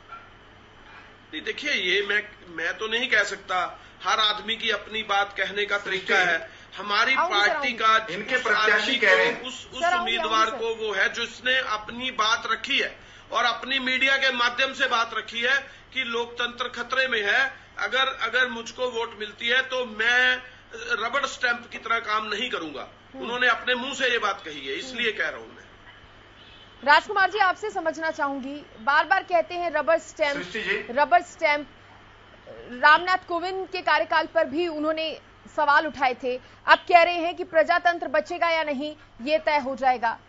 नहीं देखिए, ये मैं मैं तो नहीं कह सकता, हर आदमी की अपनी बात कहने का तरीका है। हमारी पार्टी का इनके प्रत्याशी कह रहे हैं, उस उस उम्मीदवार को वो है जिसने अपनी बात रखी है और अपनी मीडिया के माध्यम से बात रखी है कि लोकतंत्र खतरे में है। अगर अगर मुझको वोट मिलती है तो मैं रबड़ स्टैंप की तरह काम नहीं करूंगा। उन्होंने अपने मुंह से ये बात कही है, इसलिए कह रहा हूं मैं। राजकुमार जी, आपसे समझना चाहूंगी, बार बार कहते हैं rubber stamp, rubber stamp. Ramnath Kovind के कार्यकाल पर भी उन्होंने सवाल उठाए थे, अब कह रहे हैं कि प्रजातंत्र बचेगा या नहीं ये तय हो जाएगा।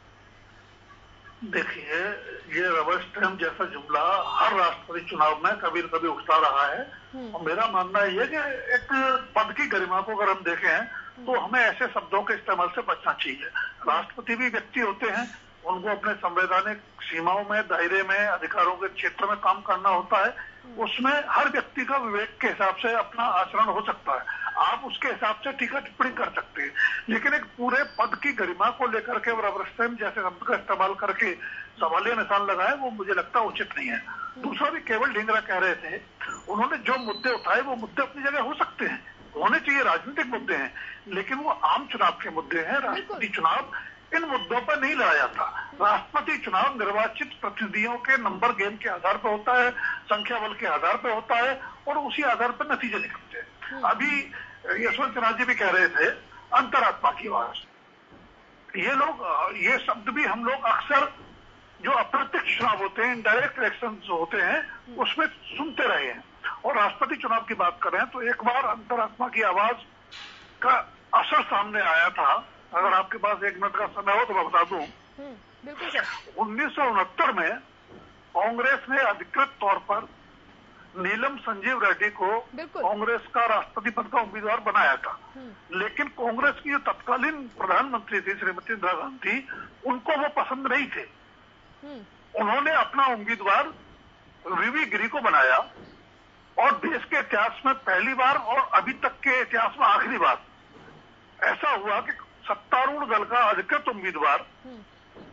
देखिए, ये रबर स्टैंप जैसा जुमला हर राष्ट्रपति चुनाव में कभी न कभी उठता रहा है, और मेरा मानना यह है कि एक पद की गरिमा को अगर हम देखें तो हमें ऐसे शब्दों के इस्तेमाल से बचना चाहिए। राष्ट्रपति भी व्यक्ति होते हैं, उनको अपने संवैधानिक सीमाओं में, दायरे में, अधिकारों के क्षेत्र में काम करना होता है। उसमें हर व्यक्ति का विवेक के हिसाब से अपना आचरण हो सकता है, आप उसके हिसाब से टीका टिप्पणी कर सकते हैं, लेकिन एक पूरे पद की गरिमा को लेकर के रबर स्टैंप जैसे शब्द का इस्तेमाल करके सवालिया निशान लगाए, वो मुझे लगता उचित नहीं है। दूसरा भी केवल ढींगरा कह रहे थे, उन्होंने जो मुद्दे उठाए वो मुद्दे अपनी जगह हो सकते हैं, होने चाहिए, राजनीतिक मुद्दे हैं, लेकिन वो आम चुनाव के मुद्दे हैं। राष्ट्रपति चुनाव इन मुद्दों पर नहीं लड़ा जाता। राष्ट्रपति चुनाव निर्वाचित प्रतिनिधियों के नंबर गेम के आधार पर होता है, संख्या बल के आधार पर होता है, और उसी आधार पर नतीजे निकलते हैं। अभी यशवंत सिन्हा जी भी कह रहे थे अंतरात्मा की आवाज, ये लोग, ये शब्द भी हम लोग अक्सर जो अप्रत्यक्ष चुनाव होते हैं, इनडायरेक्ट इलेक्शन जो होते हैं, उसमें सुनते रहे हैं, और राष्ट्रपति चुनाव की बात करें तो एक बार अंतरात्मा की आवाज का असर सामने आया था। अगर आपके पास एक मिनट का समय हो तो मैं बता दूं, उन्नीस सौ उनहत्तर में कांग्रेस ने अधिकृत तौर पर नीलम संजीव रेड्डी को कांग्रेस का राष्ट्रपति पद का उम्मीदवार बनाया था, लेकिन कांग्रेस की जो तत्कालीन प्रधानमंत्री थी श्रीमती इंदिरा गांधी, उनको वो पसंद नहीं थे। उन्होंने अपना उम्मीदवार वीवी गिरी को बनाया, और देश के इतिहास में पहली बार और अभी तक के इतिहास में आखिरी बार ऐसा हुआ कि सत्तारूढ़ दल का अधिकृत उम्मीदवार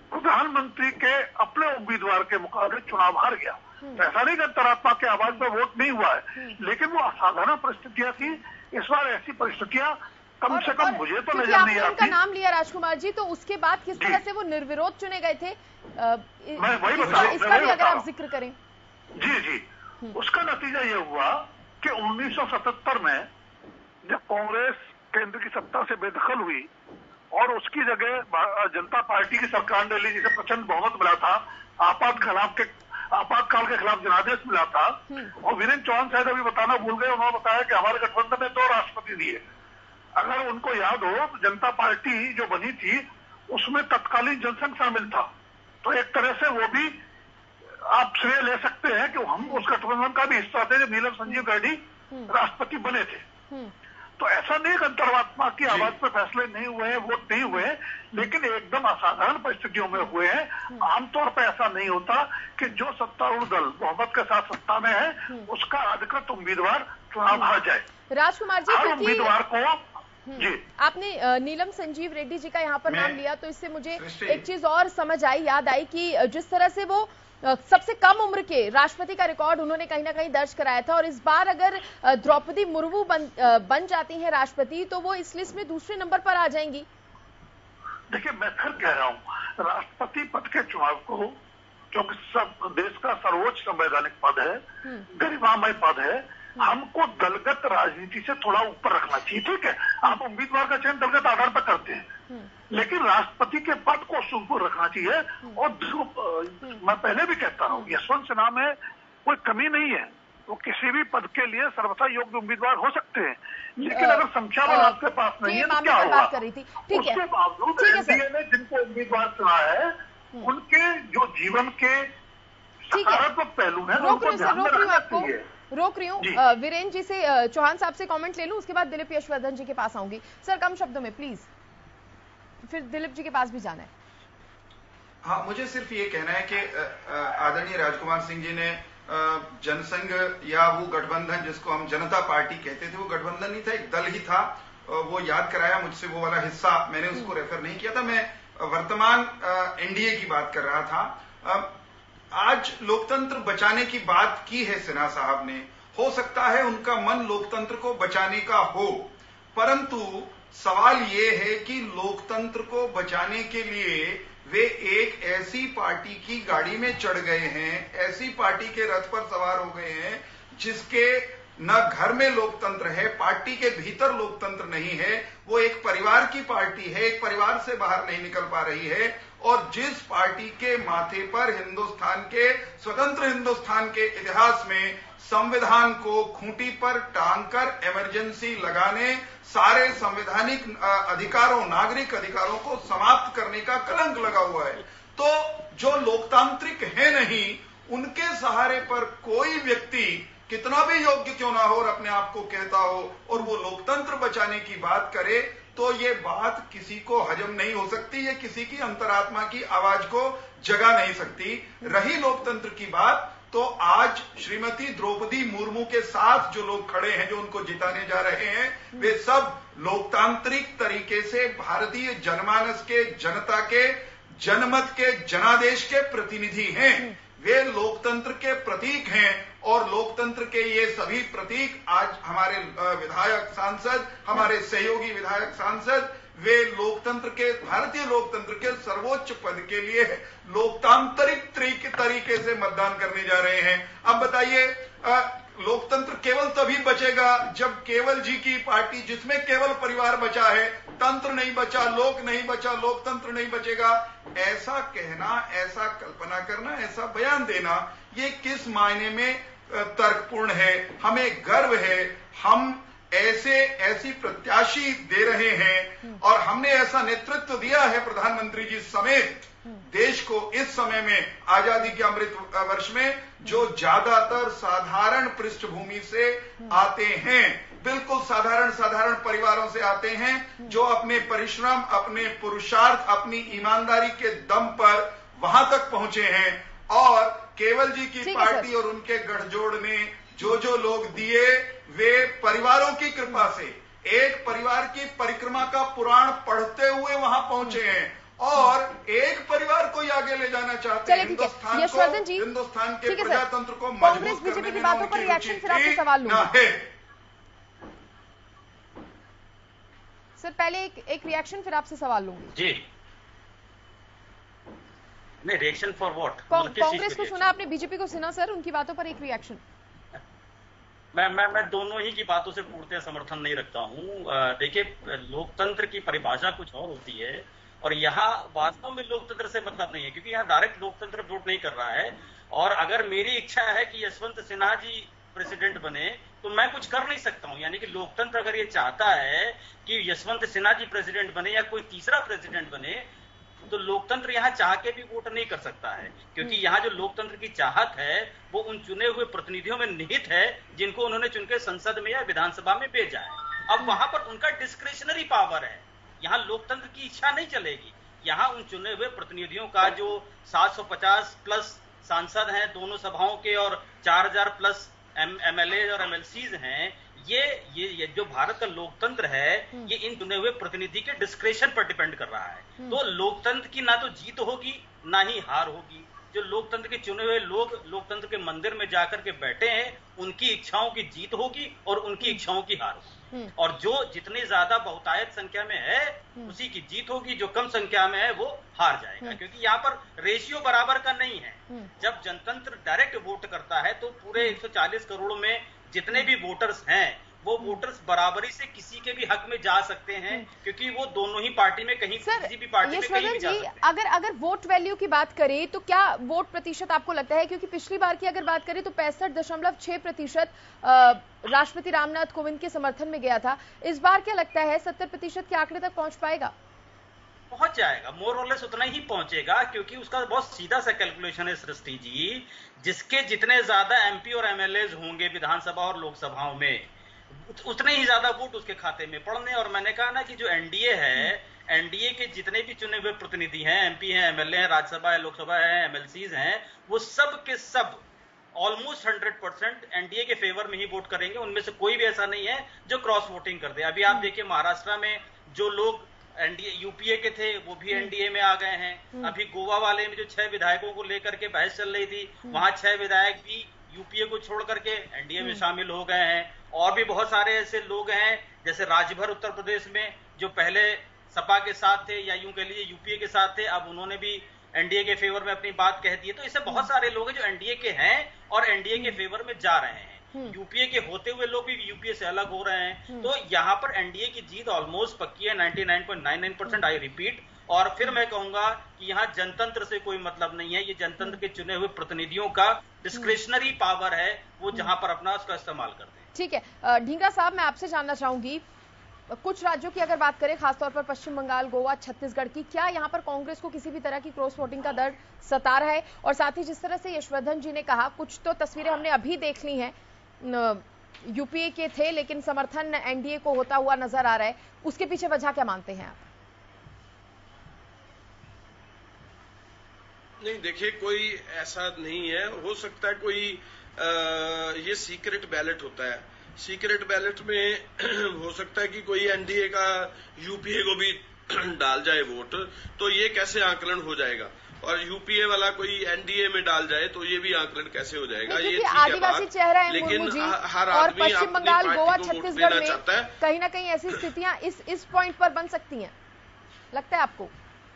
प्रधानमंत्री के अपने उम्मीदवार के मुकाबले चुनाव हार गया। ऐसा नहीं कि अंतरात्मा के आवाज पर वोट नहीं हुआ है, लेकिन वो असाधारण परिस्थितियां थी। इस बार ऐसी परिस्थितियां कम से कम मुझे तो नजर नहीं आती। उनका नाम लिया राजकुमार जी, तो उसके बाद किस तरह से वो निर्विरोध चुने गए थे, मैं वही बता रहा हूं, इसका भी अगर आप जिक्र करें। जी जी, उसका नतीजा ये हुआ कि उन्नीस सौ सतहत्तर में जब कांग्रेस केंद्र की सत्ता से बेदखल हुई और उसकी जगह जनता पार्टी की सरकार ने ली, जिसे प्रचंड बहुमत मिला था, आपात खिलाफ के आपातकाल के खिलाफ जनादेश मिला था, और वीरेंद्र चौहान शायद अभी बताना भूल गए, उन्होंने बताया कि हमारे गठबंधन ने दो राष्ट्रपति दिए। अगर उनको याद हो, जनता पार्टी जो बनी थी उसमें तत्कालीन जनसंघ शामिल था, तो एक तरह से वो भी आप श्रेय ले सकते हैं कि हम उस गठबंधन का भी हिस्सा थे जब नीलम संजीव रेड्डी राष्ट्रपति बने थे। तो ऐसा नहीं कि अंतरात्मा की आवाज पर फैसले नहीं हुए हैं, वोट नहीं हुए हैं, लेकिन एकदम असाधारण परिस्थितियों में हुए हैं। आमतौर पर ऐसा नहीं होता कि जो सत्तारूढ़ दल बहुमत के साथ सत्ता में है उसका अधिकृत उम्मीदवार चुनाव हार जाए। राजकुमार जी, हर उम्मीदवार को जी, आपने नीलम संजीव रेड्डी जी का यहाँ पर नाम लिया, तो इससे मुझे एक चीज और समझ आई, याद आई कि जिस तरह से वो सबसे कम उम्र के राष्ट्रपति का रिकॉर्ड उन्होंने कहीं ना कहीं दर्ज कराया था, और इस बार अगर द्रौपदी मुर्मू बन, बन जाती हैं राष्ट्रपति, तो वो इस लिस्ट में दूसरे नंबर पर आ जाएंगी। देखिए, मैं फिर कह रहा हूँ, राष्ट्रपति पद के चुनाव को, जो कि सब देश का सर्वोच्च संवैधानिक पद है, गरिमामय पद है, हमको दलगत राजनीति से थोड़ा ऊपर रखना चाहिए। ठीक है, आप उम्मीदवार का चयन दलगत आधार पर करते हैं, लेकिन राष्ट्रपति के पद को सुपर रखना चाहिए। और मैं पहले भी कहता हूँ, यशवंत सिन्हा में कोई कमी नहीं है, वो किसी भी पद के लिए सर्वथा योग्य उम्मीदवार हो सकते हैं, लेकिन अगर संख्या बल आपके पास नहीं है तो क्या होगा? उसके बावजूद एनडीए ने जिनको उम्मीदवार चुना है, उनके जो जीवन के सकारात्मक पहलू है उनको ध्यान में रखना चाहिए। रोक रही हूँ, वीरेंद्र जी से, चौहान साहब से कमेंट ले लूं, उसके बाद दिलीप यशवर्धन जी के पास आऊंगी। सर, कम शब्दों में प्लीज, फिर दिलीप जी के पास भी जाना है। हाँ, मुझे सिर्फ ये कहना है कि आदरणीय राजकुमार सिंह जी ने जनसंघ या वो गठबंधन जिसको हम जनता पार्टी कहते थे, वो गठबंधन नहीं था, एक दल ही था, वो याद कराया मुझसे, वो वाला हिस्सा मैंने उसको रेफर नहीं किया था। मैं वर्तमान एनडीए की बात कर रहा था। आज लोकतंत्र बचाने की बात की है सिन्हा साहब ने, हो सकता है उनका मन लोकतंत्र को बचाने का हो, परंतु सवाल ये है कि लोकतंत्र को बचाने के लिए वे एक ऐसी पार्टी की गाड़ी में चढ़ गए हैं, ऐसी पार्टी के रथ पर सवार हो गए हैं जिसके न घर में लोकतंत्र है, पार्टी के भीतर लोकतंत्र नहीं है। वो एक परिवार की पार्टी है, एक परिवार से बाहर नहीं निकल पा रही है, और जिस पार्टी के माथे पर हिंदुस्तान के, स्वतंत्र हिंदुस्तान के इतिहास में संविधान को खूंटी पर टांगकर इमरजेंसी लगाने, सारे संवैधानिक अधिकारों, नागरिक अधिकारों को समाप्त करने का कलंक लगा हुआ है, तो जो लोकतांत्रिक है नहीं, उनके सहारे पर कोई व्यक्ति कितना भी योग्य क्यों ना हो और अपने आप को कहता हो और वो लोकतंत्र बचाने की बात करे, तो ये बात किसी को हजम नहीं हो सकती, ये किसी की अंतरात्मा की आवाज को जगा नहीं सकती। रही लोकतंत्र की बात, तो आज श्रीमती द्रौपदी मुर्मू के साथ जो लोग खड़े हैं, जो उनको जिताने जा रहे हैं, वे सब लोकतांत्रिक तरीके से भारतीय जनमानस के, जनता के, जनमत के, जनादेश के प्रतिनिधि हैं। वे लोकतंत्र के प्रतीक हैं, और लोकतंत्र के ये सभी प्रतीक आज हमारे विधायक सांसद, हमारे सहयोगी विधायक सांसद, वे लोकतंत्र के, भारतीय लोकतंत्र के सर्वोच्च पद के लिए लोकतांत्रिक तरीके से मतदान करने जा रहे हैं। अब बताइए, लोकतंत्र केवल तभी बचेगा जब केवल जी की पार्टी, जिसमें केवल परिवार बचा है, तंत्र नहीं बचा, लोक नहीं बचा, लोकतंत्र नहीं बचेगा, ऐसा कहना, ऐसा कल्पना करना, ऐसा बयान देना, ये किस मायने में तर्कपूर्ण है? हमें गर्व है, हम ऐसे ऐसी प्रत्याशी दे रहे हैं, और हमने ऐसा नेतृत्व दिया है प्रधानमंत्री जी समेत देश को इस समय में, आजादी के अमृत वर्ष में, जो ज्यादातर साधारण पृष्ठभूमि से आते हैं, बिल्कुल साधारण साधारण परिवारों से आते हैं, जो अपने परिश्रम, अपने पुरुषार्थ, अपनी ईमानदारी के दम पर वहां तक पहुंचे हैं, और केवल जी की पार्टी और उनके गठजोड़ ने जो जो लोग दिए, वे परिवारों की कृपा से, एक परिवार की परिक्रमा का पुराण पढ़ते हुए वहां पहुंचे हैं, और एक परिवार को चाहते हैं हिंदुस्तान को, जी हिंदुस्तान के प्रजातंत्र को कांग्रेस बीजेपी की बातों पर रिएक्शन फिर आपसे सवाल लूंगी सर, पहले एक एक रिएक्शन फिर आपसे सवाल लूंगी जी। नहीं, रिएक्शन फॉर व्हाट? कांग्रेस को सुना आपने, बीजेपी को सुना सर, उनकी बातों पर एक रिएक्शन। मैं मैं मैं दोनों ही की बातों से पूर्णतः समर्थन नहीं रखता हूं। देखिए, लोकतंत्र की परिभाषा कुछ और होती है और यहाँ वास्तव में लोकतंत्र से मतलब नहीं है, क्योंकि यहाँ डायरेक्ट लोकतंत्र वोट नहीं कर रहा है। और अगर मेरी इच्छा है कि यशवंत सिन्हा जी प्रेसिडेंट बने तो मैं कुछ कर नहीं सकता हूं। यानी कि लोकतंत्र अगर ये चाहता है कि यशवंत सिन्हा जी प्रेसिडेंट बने या कोई तीसरा प्रेसिडेंट बने, तो लोकतंत्र यहाँ चाह के भी वोट नहीं कर सकता है, क्योंकि यहाँ जो लोकतंत्र की चाहत है वो उन चुने हुए प्रतिनिधियों में निहित है जिनको उन्होंने चुनकर संसद में या विधानसभा में भेजा है। अब वहां पर उनका डिस्क्रिशनरी पावर है, यहाँ लोकतंत्र की इच्छा नहीं चलेगी। यहाँ उन चुने हुए प्रतिनिधियों का जो सात सौ पचास प्लस सांसद हैं दोनों सभाओं के और चार हजार प्लस एमएलए और एमएलसीज हैं, ये ये ये जो भारत का लोकतंत्र है ये इन चुने हुए प्रतिनिधि के डिस्क्रेशन पर डिपेंड कर रहा है। तो लोकतंत्र की ना तो जीत होगी ना ही हार होगी। जो लोकतंत्र के चुने हुए लोग लोकतंत्र के मंदिर में जाकर के बैठे हैं, उनकी इच्छाओं की जीत होगी और उनकी इच्छाओं की हार होगी। और जो जितनी ज्यादा बहुतायत संख्या में है उसी की जीत होगी, जो कम संख्या में है वो हार जाएगा, क्योंकि यहाँ पर रेशियो बराबर का नहीं है। जब जनतंत्र डायरेक्ट वोट करता है तो पूरे एक सौ चालीस करोड़ में जितने भी वोटर्स हैं वो वोटर्स बराबरी से किसी के भी हक में जा सकते हैं, क्योंकि वो दोनों ही पार्टी में कहीं किसी भी पार्टी में कहीं भी जा सकते हैं। अगर अगर वोट वैल्यू की बात करें तो क्या वोट प्रतिशत आपको लगता है, क्योंकि पिछली बार की अगर बात करें तो पैंसठ दशमलव छह प्रतिशत राष्ट्रपति रामनाथ कोविंद के समर्थन में गया था, इस बार क्या लगता है सत्तर प्रतिशत के आंकड़े तक पहुंच पाएगा? पहुंच जाएगा, मोर और लेस उतना ही पहुंचेगा, क्योंकि उसका बहुत सीधा सा कैलकुलेशन है सृष्टि जी। जिसके जितने ज्यादा एमपी और एमएलए होंगे विधानसभा और लोकसभाओं में, उतने ही ज्यादा वोट उसके खाते में पड़ने। और मैंने कहा ना कि जो एनडीए है, एनडीए के जितने भी चुने हुए प्रतिनिधि हैं, एमपी हैं, एमएलए हैं, राज्यसभा है, लोकसभा है, एमएलसीज हैं, वो सब के सब ऑलमोस्ट हंड्रेड परसेंट एनडीए के फेवर में ही वोट करेंगे। उनमें से कोई भी ऐसा नहीं है जो क्रॉस वोटिंग कर दे। अभी आप देखिए महाराष्ट्र में जो लोग एनडीए यूपीए के थे वो भी एनडीए में आ गए हैं। अभी गोवा वाले में जो छह विधायकों को लेकर के बहस चल रही थी, वहां छह विधायक भी यूपीए को छोड़ करके एनडीए में शामिल हो गए हैं। और भी बहुत सारे ऐसे लोग हैं, जैसे राजभर उत्तर प्रदेश में जो पहले सपा के साथ थे या यूं कह लीजिए यूपीए के साथ थे, अब उन्होंने भी एनडीए के फेवर में अपनी बात कह दी है। तो इससे बहुत सारे लोग हैं जो एनडीए के हैं और एनडीए के फेवर में जा रहे हैं। यूपीए के होते हुए लोग भी यूपीए से अलग हो रहे हैं। तो यहाँ पर एनडीए की जीत ऑलमोस्ट पक्की है, निन्यानवे point nine nine percent, I repeat. और फिर मैं कहूंगा कि यहाँ जनतंत्र से कोई मतलब नहीं है, ये जनतंत्र के चुने हुए प्रतिनिधियों का डिस्क्रिशनरी पावर है, वो जहां पर अपना उसका इस्तेमाल करते हैं। ठीक है ढींगरा साहब, मैं आपसे जानना चाहूंगी कुछ राज्यों की अगर बात करें, खासतौर पर पश्चिम बंगाल, गोवा, छत्तीसगढ़ की, क्या यहाँ पर कांग्रेस को किसी भी तरह की क्रॉस वोटिंग का दर्द सता रहा है? और साथ ही जिस तरह से यशवर्धन जी ने कहा, कुछ तो तस्वीरें हमने अभी देख ली हैं, यूपीए के थे लेकिन समर्थन एनडीए को होता हुआ नजर आ रहा है, उसके पीछे वजह क्या मानते हैं आप? नहीं, देखिए कोई ऐसा नहीं है, हो सकता है कोई आ, ये सीक्रेट बैलेट होता है, सीक्रेट बैलेट में हो सकता है कि कोई एनडीए का यूपीए को भी डाल जाए वोट, तो ये कैसे आकलन हो जाएगा? और यूपीए वाला कोई एनडीए में डाल जाए तो ये भी आकलन कैसे हो जाएगा? ये आदिवासी चेहरा है लेकिन हर और पश्चिम बंगाल, गोवा, छत्तीसगढ़ में कहीं ना कहीं ऐसी स्थितियां इस इस पॉइंट पर बन सकती हैं, लगता है आपको?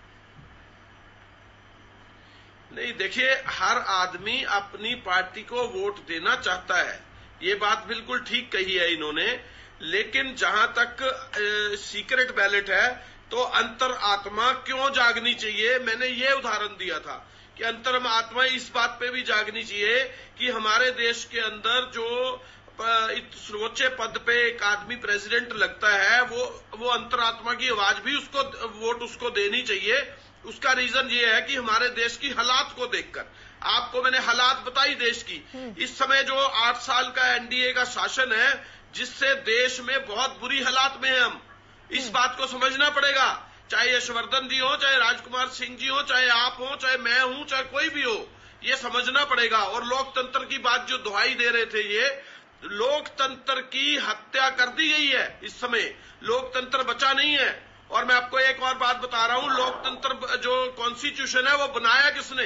नहीं, देखिए हर आदमी अपनी पार्टी को वोट देना चाहता है, ये बात बिल्कुल ठीक कही है इन्होंने। लेकिन जहां तक ए, सीक्रेट बैलेट है तो अंतर आत्मा क्यों जागनी चाहिए? मैंने ये उदाहरण दिया था कि अंतर आत्मा इस बात पे भी जागनी चाहिए कि हमारे देश के अंदर जो सर्वोच्च पद पे एक आदमी प्रेसिडेंट लगता है, वो वो अंतरात्मा की आवाज भी उसको वोट उसको देनी चाहिए। उसका रीजन ये है कि हमारे देश की हालात को देखकर, आपको मैंने हालात बताई देश की, इस समय जो आठ साल का एनडीए का शासन है जिससे देश में बहुत बुरी हालात में है हम, इस बात को समझना पड़ेगा। चाहे यशवर्धन जी हो, चाहे राजकुमार सिंह जी हो, चाहे आप हो, चाहे मैं हूं, चाहे कोई भी हो, ये समझना पड़ेगा। और लोकतंत्र की बात जो दुहाई दे रहे थे, ये लोकतंत्र की हत्या कर दी गई है। इस समय लोकतंत्र बचा नहीं है। और मैं आपको एक और बात बता रहा हूं, लोकतंत्र जो कॉन्स्टिट्यूशन है वो बनाया किसने?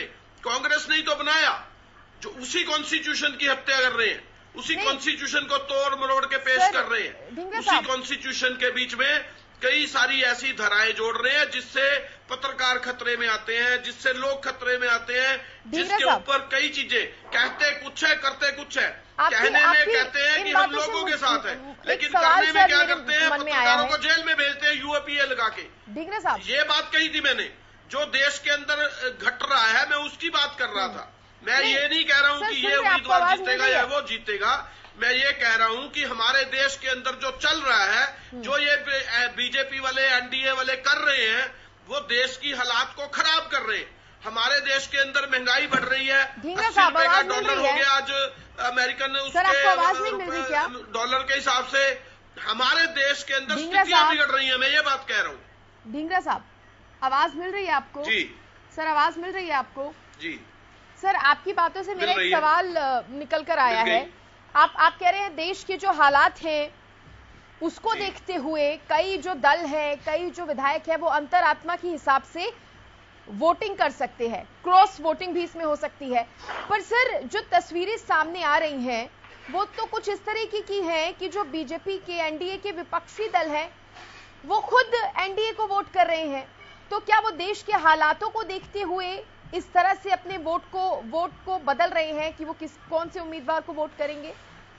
कांग्रेस ने ही तो बनाया, जो उसी कॉन्स्टिट्यूशन की हत्या कर रहे हैं, उसी कॉन्स्टिट्यूशन को तोड़ मरोड़ के पेश कर रहे हैं, उसी कॉन्स्टिट्यूशन के बीच में कई सारी ऐसी धाराएं जोड़ रहे हैं जिससे पत्रकार खतरे में आते हैं, जिससे लोग खतरे में आते हैं, जिसके ऊपर कई चीजें कहते कुछ है करते कुछ है। कहने में कहते हैं कि हम लोगों के साथ है, लेकिन करने में क्या करते हैं, पत्रकारों को जेल में भेजते हैं यूएपीए लगा के। ये बात कही थी मैंने, जो देश के अंदर घट रहा है मैं उसकी बात कर रहा था। मैं ये नहीं कह रहा हूं कि ये उम्मीदवार जीतेगा या वो जीतेगा, मैं ये कह रहा हूं कि हमारे देश के अंदर जो चल रहा है, जो ये बीजेपी वाले एनडीए वाले कर रहे हैं, वो देश की हालात को खराब कर रहे हैं। हमारे देश के अंदर महंगाई बढ़ रही है, अस्सी रुपए का डॉलर हो गया आज अमेरिकन उसके डॉलर के हिसाब से। हमारे देश के अंदर स्थितियां बिगड़ रही है, मैं ये बात कह रहा हूँ। ढींगरा साहब, आवाज मिल रही है आपको? जी सर, आवाज मिल रही है आपको? जी सर, आपकी बातों से मेरा एक सवाल निकल कर आया है। आप आप कह रहे हैं देश के जो हालात हैं उसको देखते हुए कई जो दल हैं, कई जो विधायक हैं, वो अंतरात्मा के हिसाब से वोटिंग कर सकते हैं, क्रॉस वोटिंग भी इसमें हो सकती है। पर सर, जो तस्वीरें सामने आ रही हैं वो तो कुछ इस तरीके की हैं कि जो बीजेपी के एनडीए के विपक्षी दल हैं वो खुद एनडीए को वोट कर रहे हैं। तो क्या वो देश के हालातों को देखते हुए इस तरह से अपने वोट को वोट को बदल रहे हैं कि वो किस कौन से उम्मीदवार को वोट करेंगे?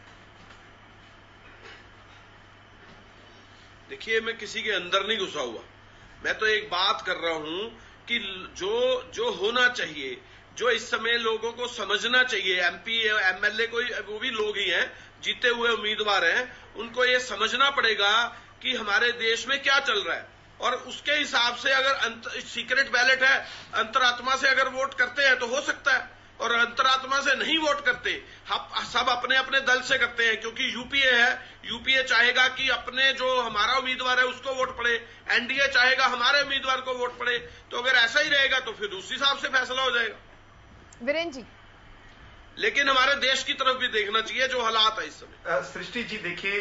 देखिए, मैं किसी के अंदर नहीं घुसा हुआ, मैं तो एक बात कर रहा हूं कि जो जो होना चाहिए, जो इस समय लोगों को समझना चाहिए, एमपी एमएलए कोई वो भी लोग ही हैं, जीते हुए उम्मीदवार हैं, उनको ये समझना पड़ेगा कि हमारे देश में क्या चल रहा है, और उसके हिसाब से अगर सीक्रेट बैलेट है, अंतरात्मा से अगर वोट करते हैं तो हो सकता है, और अंतरात्मा से नहीं वोट करते, हम सब अपने अपने दल से करते हैं, क्योंकि यूपीए है, यूपीए चाहेगा कि अपने जो हमारा उम्मीदवार है उसको वोट पड़े, एनडीए चाहेगा हमारे उम्मीदवार को वोट पड़े। तो अगर ऐसा ही रहेगा तो फिर उस हिसाब से फैसला हो जाएगा। वीरेंद्र जी, लेकिन हमारे देश की तरफ भी देखना चाहिए जो हालात है इस समय। सृष्टि जी, देखिए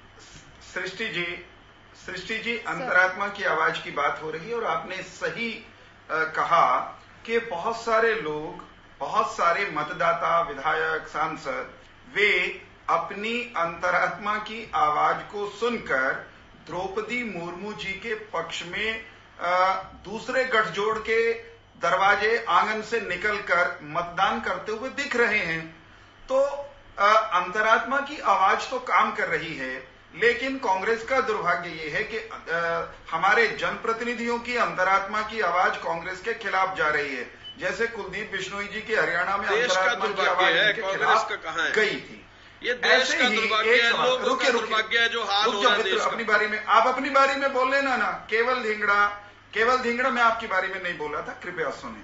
सृष्टि जी सृष्टि जी अंतरात्मा की आवाज की बात हो रही है, और आपने सही आ, कहा कि बहुत सारे लोग, बहुत सारे मतदाता, विधायक, सांसद, वे अपनी अंतरात्मा की आवाज को सुनकर द्रौपदी मुर्मू जी के पक्ष में आ, दूसरे गठजोड़ के दरवाजे आंगन से निकलकर मतदान करते हुए दिख रहे हैं। तो आ, अंतरात्मा की आवाज तो काम कर रही है, लेकिन कांग्रेस का दुर्भाग्य यह है कि आ, हमारे जनप्रतिनिधियों की अंतरात्मा की आवाज कांग्रेस के खिलाफ जा रही है। जैसे कुलदीप बिश्नोई जी के हरियाणा में अंतरात्मा की आवाज इनके खिलाफ गई थी। ये देश का दुर्भाग्य है, लोगों का दुर्भाग्य है जो हाल हो रहा है देश का। अपनी बारी में आप अपनी बारी में बोल लेना ना। केवल धिंगड़ा केवल धिंगड़ा मैं आपकी बारी में नहीं बोल रहा था, कृपया सुने।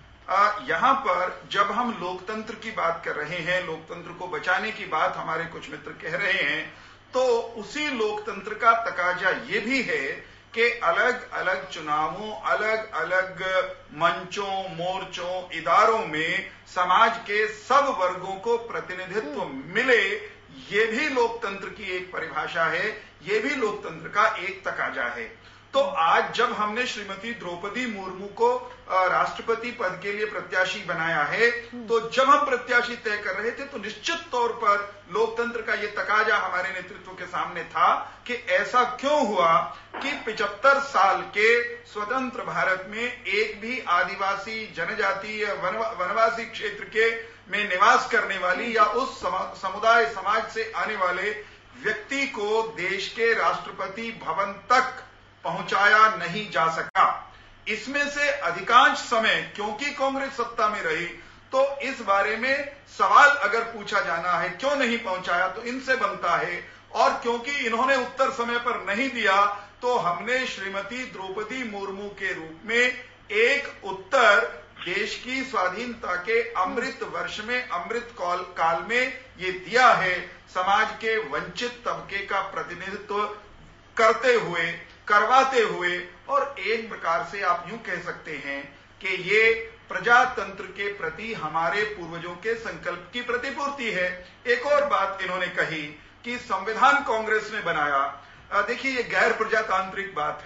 यहां पर जब हम लोकतंत्र की बात कर रहे हैं, लोकतंत्र को बचाने की बात हमारे कुछ मित्र कह रहे हैं, तो उसी लोकतंत्र का तकाजा ये भी है कि अलग अलग चुनावों, अलग अलग मंचों, मोर्चों, इदारों में समाज के सब वर्गों को प्रतिनिधित्व मिले, ये भी लोकतंत्र की एक परिभाषा है, ये भी लोकतंत्र का एक तकाजा है। तो आज जब हमने श्रीमती द्रौपदी मुर्मू को राष्ट्रपति पद के लिए प्रत्याशी बनाया है, तो जब हम प्रत्याशी तय कर रहे थे तो निश्चित तौर पर लोकतंत्र का ये तकाजा हमारे नेतृत्व के सामने था कि ऐसा क्यों हुआ कि पचहत्तर साल के स्वतंत्र भारत में एक भी आदिवासी, जनजातीय, वन, वनवासी क्षेत्र के में निवास करने वाली या उस समुदाय समाज से आने वाले व्यक्ति को देश के राष्ट्रपति भवन तक पहुंचाया नहीं जा सका। इसमें से अधिकांश समय क्योंकि कांग्रेस सत्ता में रही, तो इस बारे में सवाल अगर पूछा जाना है क्यों नहीं पहुंचाया तो इनसे बनता है, और क्योंकि इन्होंने उत्तर समय पर नहीं दिया तो हमने श्रीमती द्रौपदी मुर्मू के रूप में एक उत्तर देश की स्वाधीनता के अमृत वर्ष में, अमृत काल में ये दिया है, समाज के वंचित तबके का प्रतिनिधित्व करते हुए, करवाते हुए, और एक प्रकार से आप यूं कह सकते हैं कि ये प्रजातंत्र के प्रति हमारे पूर्वजों के संकल्प की प्रतिपूर्ति है। एक और बात इन्होंने कही कि संविधान कांग्रेस ने बनाया। देखिए, ये गैर प्रजातांत्रिक बात है।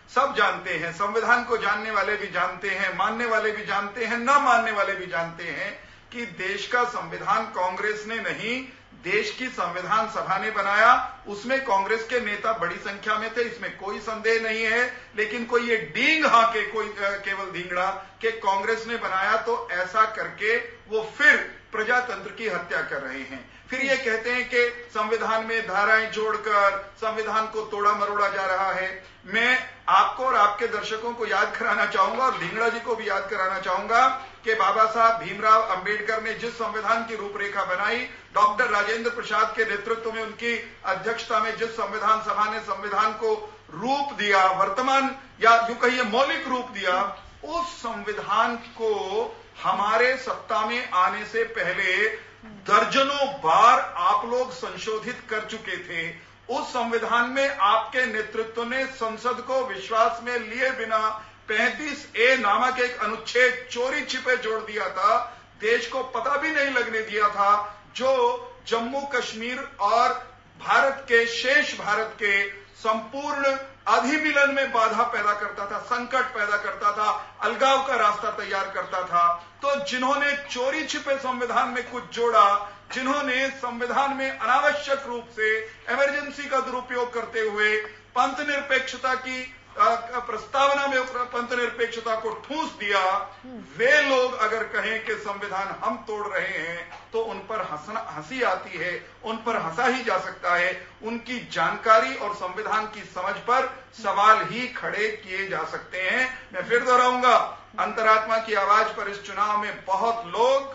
सब जानते हैं, संविधान को जानने वाले भी जानते हैं, मानने वाले भी जानते हैं, न मानने वाले भी जानते हैं कि देश का संविधान कांग्रेस ने नहीं, देश की संविधान सभा ने बनाया। उसमें कांग्रेस के नेता बड़ी संख्या में थे, इसमें कोई संदेह नहीं है। लेकिन कोई ये डींग हाके, कोई केवल धिंगड़ा कि कांग्रेस ने बनाया तो ऐसा करके वो फिर प्रजातंत्र की हत्या कर रहे हैं। फिर ये कहते हैं कि संविधान में धाराएं जोड़कर संविधान को तोड़ा मरोड़ा जा रहा है। मैं आपको और आपके दर्शकों को याद कराना चाहूंगा और धिंगड़ा जी को भी याद कराना चाहूंगा कि बाबा साहब भीमराव अंबेडकर ने जिस संविधान की रूपरेखा बनाई, डॉक्टर राजेंद्र प्रसाद के नेतृत्व में उनकी अध्यक्षता में जिस संविधान सभा ने संविधान को रूप दिया, वर्तमान या यूं कहिए मौलिक रूप दिया, उस संविधान को हमारे सत्ता में आने से पहले दर्जनों बार आप लोग संशोधित कर चुके थे। उस संविधान में आपके नेतृत्व ने संसद को विश्वास में लिए बिना पैंतीस ए नामक एक अनुच्छेद चोरी छिपे जोड़ दिया था। देश को पता भी नहीं लगने दिया था, जो जम्मू कश्मीर और भारत के शेष भारत के संपूर्ण अधिमिलन में बाधा पैदा करता था, संकट पैदा करता था, अलगाव का रास्ता तैयार करता था। तो जिन्होंने चोरी छिपे संविधान में कुछ जोड़ा, जिन्होंने संविधान में अनावश्यक रूप से इमरजेंसी का दुरुपयोग करते हुए पंथ निरपेक्षता की प्रस्तावना में पंथ निरपेक्षता को ठूंस दिया, वे लोग अगर कहें कि संविधान हम तोड़ रहे हैं तो उन पर हंसना हंसी आती है, उन पर हंसा ही जा सकता है। उनकी जानकारी और संविधान की समझ पर सवाल ही खड़े किए जा सकते हैं। मैं फिर दोहराऊंगा, अंतरात्मा की आवाज पर इस चुनाव में बहुत लोग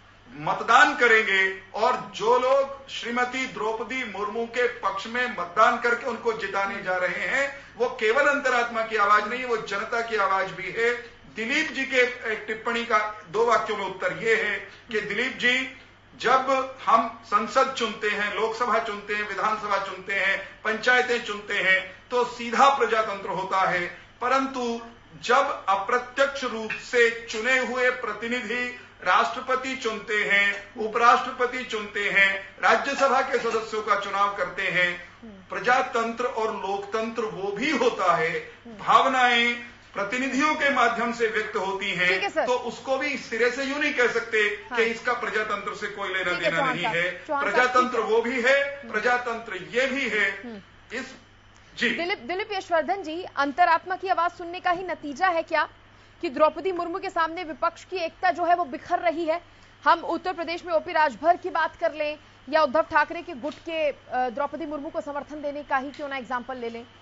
मतदान करेंगे और जो लोग श्रीमती द्रौपदी मुर्मू के पक्ष में मतदान करके उनको जिताने जा रहे हैं, वो केवल अंतरात्मा की आवाज नहीं है, वो जनता की आवाज भी है। दिलीप जी के एक टिप्पणी का दो वाक्यों में उत्तर ये है कि दिलीप जी, जब हम संसद चुनते हैं, लोकसभा चुनते हैं, विधानसभा चुनते हैं, पंचायतें चुनते हैं, तो सीधा प्रजातंत्र होता है। परंतु जब अप्रत्यक्ष रूप से चुने हुए प्रतिनिधि राष्ट्रपति चुनते हैं, उपराष्ट्रपति चुनते हैं, राज्यसभा के सदस्यों का चुनाव करते हैं, प्रजातंत्र और लोकतंत्र वो भी होता है। भावनाएं प्रतिनिधियों के माध्यम से व्यक्त होती हैं, तो उसको भी सिरे से यूं नहीं कह सकते हाँ। कि इसका प्रजातंत्र से कोई लेना देना नहीं है। प्रजातंत्र वो भी है, प्रजातंत्र ये भी है। इस जी दिलीप दिलीप यशवर्धन जी, अंतरात्मा की आवाज सुनने का ही नतीजा है क्या कि द्रौपदी मुर्मू के सामने विपक्ष की एकता जो है वो बिखर रही है? हम उत्तर प्रदेश में ओपी राजभर की बात कर लें या उद्धव ठाकरे के गुट के द्रौपदी मुर्मू को समर्थन देने का ही क्यों ना एग्जाम्पल ले लें।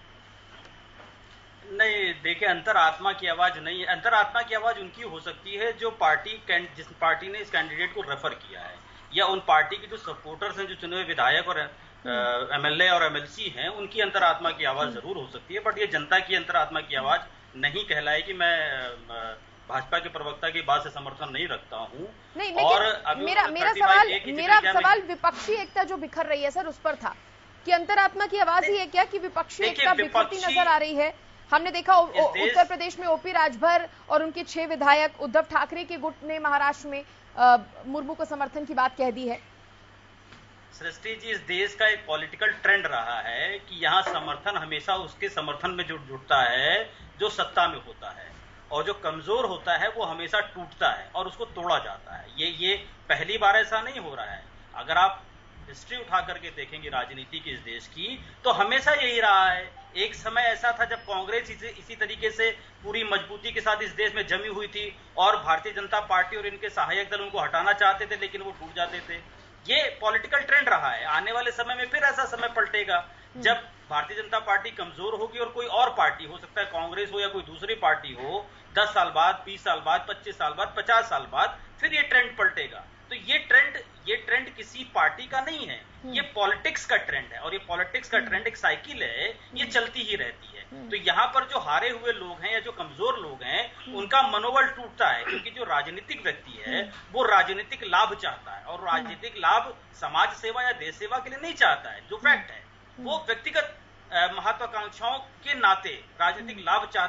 नहीं, देखिए, अंतरात्मा की आवाज नहीं है। अंतरात्मा की आवाज उनकी हो सकती है जो पार्टी जिस पार्टी ने इस कैंडिडेट को रेफर किया है, या उन पार्टी के जो सपोर्टर्स हैं, जो चुने हुए विधायक और एमएलए और एमएलसी हैं, उनकी अंतरात्मा की आवाज जरूर हो सकती है। बट ये जनता की अंतरात्मा की आवाज नहीं कहलाएगी। मैं भाजपा के प्रवक्ता की बात से समर्थन नहीं रखता हूँ। नहीं, और मेरा मेरा सवाल मेरा सवाल विपक्षी एकता जो बिखर रही है सर, उस पर था कि अंतरात्मा की आवाज ही है क्या कि विपक्षी एकता बिखरती नजर आ रही है? हमने देखा उत्तर प्रदेश में ओपी राजभर और उनके छह विधायक, उद्धव ठाकरे के गुट ने महाराष्ट्र में आ, मुर्मू को समर्थन की बात कह दी है। सृष्टि जी, इस देश का एक पॉलिटिकल ट्रेंड रहा है कि यहाँ समर्थन हमेशा उसके समर्थन में जुट जुटता है जो सत्ता में होता है, और जो कमजोर होता है वो हमेशा टूटता है और उसको तोड़ा जाता है। ये ये पहली बार ऐसा नहीं हो रहा है। अगर आप हिस्ट्री उठा करके देखेंगे राजनीति की इस देश की, तो हमेशा यही रहा है। एक समय ऐसा था जब कांग्रेस इसी, इसी तरीके से पूरी मजबूती के साथ इस देश में जमी हुई थी और भारतीय जनता पार्टी और इनके सहायक दल उनको हटाना चाहते थे, लेकिन वो टूट जाते थे। ये पॉलिटिकल ट्रेंड रहा है। आने वाले समय में फिर ऐसा समय पलटेगा जब भारतीय जनता पार्टी कमजोर होगी और कोई और पार्टी, हो सकता है कांग्रेस हो या कोई दूसरी पार्टी हो, दस साल बाद, बीस साल बाद, पच्चीस साल बाद, पचास साल बाद फिर ये ट्रेंड पलटेगा। तो ये ट्रेंड ये ट्रेंड किसी पार्टी का नहीं है, ये पॉलिटिक्स का ट्रेंड है, और ये पॉलिटिक्स का ट्रेंड एक साइकिल है, ये चलती ही रहती है। तो यहाँ पर जो हारे हुए लोग हैं या जो कमजोर लोग हैं, उनका मनोबल टूटता है, क्योंकि जो राजनीतिक व्यक्ति है वो राजनीतिक लाभ चाहता है, और राजनीतिक लाभ समाज सेवा या देश सेवा के लिए नहीं चाहता है। जो फैक्ट है वो व्यक्तिगत महत्वाकांक्षाओं के नाते राजनीतिक लाभ चाहता है।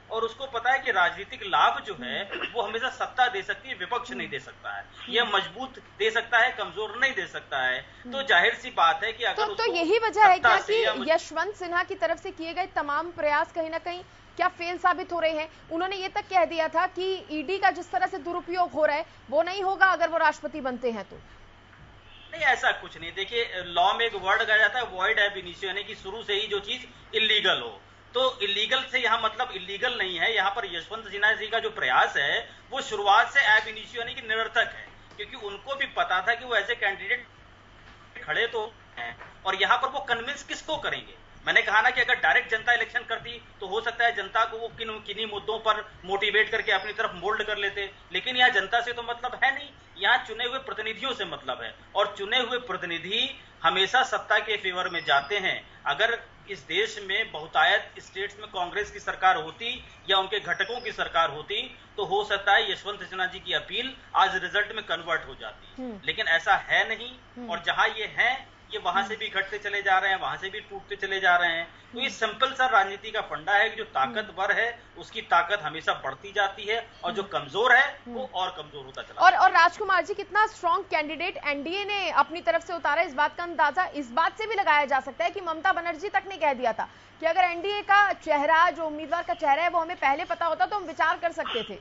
और उसको पता है कि राजनीतिक लाभ जो है वो हमेशा सत्ता दे सकती है, विपक्ष नहीं दे सकता है। यह मजबूत दे सकता है, कमजोर नहीं दे सकता है। तो जाहिर सी बात है कि अगर तो, तो यही वजह है क्या कि यशवंत सिन्हा की तरफ से किए गए तमाम प्रयास कहीं ना कहीं क्या फेल साबित हो रहे हैं? उन्होंने ये तक कह दिया था कि ईडी का जिस तरह से दुरुपयोग हो रहा है वो नहीं होगा अगर वो राष्ट्रपति बनते हैं तो। नहीं, ऐसा कुछ नहीं। देखिए, लॉ में एक वर्ड कहा जाता है वॉइड एब इनिशियो, यानी कि शुरू से ही जो चीज इलीगल हो। तो इलीगल से यहाँ मतलब इलीगल नहीं है। यहाँ पर यशवंत सिन्हा जी का जो प्रयास है वो शुरुआत से एब इनिशियो यानी कि निरर्थक है, क्योंकि उनको भी पता था कि वो ऐसे कैंडिडेट खड़े तो हैं और यहाँ पर वो कन्विंस किसको करेंगे। मैंने कहा ना कि अगर डायरेक्ट जनता इलेक्शन करती तो हो सकता है जनता को वो किन किन्हीं मुद्दों पर मोटिवेट करके अपनी तरफ मोल्ड कर लेते, लेकिन यहाँ जनता से तो मतलब है नहीं, यहाँ चुने हुए प्रतिनिधियों से मतलब है। और चुने हुए प्रतिनिधि हमेशा सत्ता के फेवर में जाते हैं। अगर इस देश में बहुतायत स्टेट्स में कांग्रेस की सरकार होती या उनके घटकों की सरकार होती तो हो सकता है यशवंत सिन्हा जी की अपील आज रिजल्ट में कन्वर्ट हो जाती, लेकिन ऐसा है नहीं। और जहां ये है ये वहां से भी घटते चले जा रहे हैं, वहां से भी टूटते चले जा रहे हैं। तो ये सिंपल सा राजनीति का फंडा है कि जो ताकतवर है उसकी ताकत हमेशा बढ़ती जाती है और जो कमजोर है वो और कमजोर होता चला। और और राजकुमार जी, कितना स्ट्रॉन्ग कैंडिडेट एनडीए ने अपनी तरफ से उतारा, इस बात का अंदाजा इस बात से भी लगाया जा सकता है कि ममता बनर्जी तक ने कह दिया था कि अगर एनडीए का चेहरा, जो उम्मीदवार का चेहरा है वो हमें पहले पता होता तो हम विचार कर सकते थे।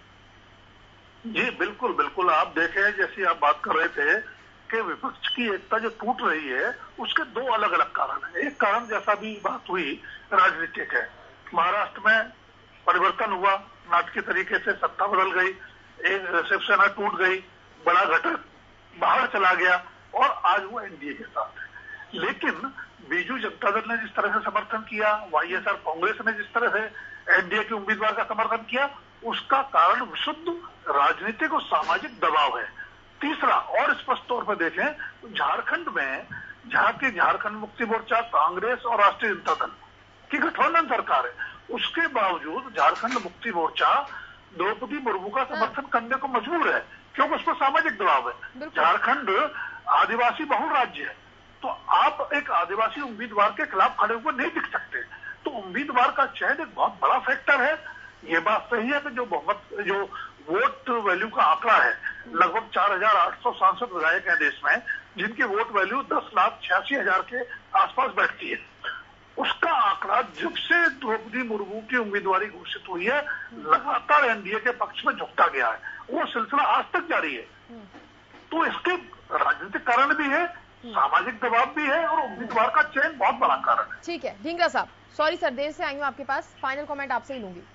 जी बिल्कुल बिल्कुल, आप देखें जैसी आप बात कर रहे थे कि विपक्ष की एकता जो टूट रही है उसके दो अलग अलग कारण है। एक कारण जैसा भी बात हुई राजनीतिक है। महाराष्ट्र में परिवर्तन हुआ, नाटकीय तरीके से सत्ता बदल गई, एक शिवसेना टूट गई, बड़ा घटक बाहर चला गया और आज वो एनडीए के साथ है। लेकिन बीजू जनता दल ने जिस तरह से समर्थन किया, वाईएसआर कांग्रेस ने जिस तरह से एनडीए के उम्मीदवार का समर्थन किया, उसका कारण विशुद्ध राजनीतिक और सामाजिक दबाव है। तीसरा और स्पष्ट तौर पर देखें, झारखंड में जहां की झारखंड मुक्ति मोर्चा, कांग्रेस और राष्ट्रीय जनता दल की गठबंधन सरकार है, उसके बावजूद झारखंड मुक्ति मोर्चा द्रौपदी मुर्मू का समर्थन करने को मजबूर है, क्योंकि उस पर सामाजिक दबाव है। झारखंड आदिवासी बहुल राज्य है, तो आप एक आदिवासी उम्मीदवार के खिलाफ खड़े हुए नहीं दिख सकते। तो उम्मीदवार का चयन एक बहुत बड़ा फैक्टर है। ये बात सही है कि जो बहुमत जो वोट वैल्यू का आंकड़ा है, लगभग चार हजार आठ सौ सांसद विधायक हैं देश में, जिनकी वोट वैल्यू दस लाख छियासी हजार के आसपास बैठती है। उसका आंकड़ा जब से द्रौपदी मुर्मू की उम्मीदवारी घोषित हुई है लगातार एनडीए के पक्ष में झुकता गया है। वो सिलसिला आज तक जारी है। तो इसके राजनीतिक कारण भी है, सामाजिक दबाव भी है और उम्मीदवार का चयन बहुत बड़ा कारण है। ठीक है ढींगरा साहब, सॉरी सर देर से आई हूँ आपके पास, फाइनल कमेंट आपसे ही लूंगी।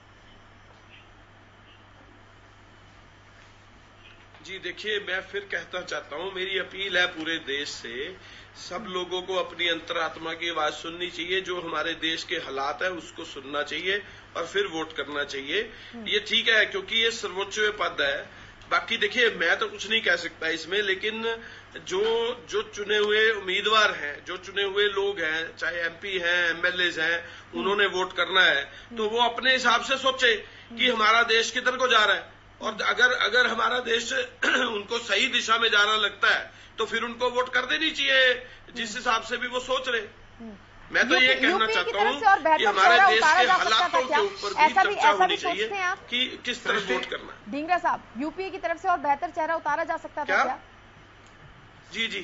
जी देखिए, मैं फिर कहना चाहता हूं, मेरी अपील है पूरे देश से, सब लोगों को अपनी अंतरात्मा की आवाज सुननी चाहिए। जो हमारे देश के हालात है उसको सुनना चाहिए और फिर वोट करना चाहिए। ये ठीक है क्योंकि ये सर्वोच्च पद है। बाकी देखिए, मैं तो कुछ नहीं कह सकता इसमें, लेकिन जो जो चुने हुए उम्मीदवार हैं, जो चुने हुए लोग हैं, चाहे एमपी हैं, एमएलए हैं, उन्होंने वोट करना है तो वो अपने हिसाब से सोचे कि हमारा देश किधर को जा रहा है। और अगर अगर हमारा देश उनको सही दिशा में जाना लगता है तो फिर उनको वोट कर देनी चाहिए जिस हिसाब से भी वो सोच रहे। मैं तो ये कहना चाहता हूँ कि हमारे देश के हालातों के ऊपर भी चर्चा होनी चाहिए कि किस तरह वोट करना है। ढींगरा साहब, यूपीए की तरफ से और बेहतर चेहरा उतारा जा सकता था क्या? जी जी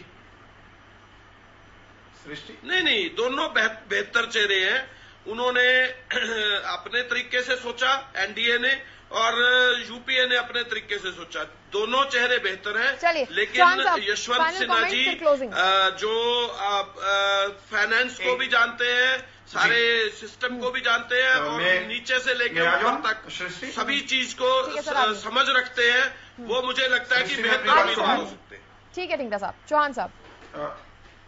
सृष्टि नहीं नहीं, दोनों बेहतर चेहरे हैं। उन्होंने अपने तरीके से सोचा, एनडीए ने, और यूपीए ने अपने तरीके से सोचा। दोनों चेहरे बेहतर हैं, लेकिन यशवंत सिन्हा जी जो फाइनेंस को भी जानते हैं, सारे सिस्टम को भी जानते हैं और नीचे से लेकर ऊपर तक सभी चीज को समझ रखते हैं, वो मुझे लगता है कि बेहतर उम्मीदवार हो सकते हैं। ठीक है ढींगरा साहब। चौहान साहब,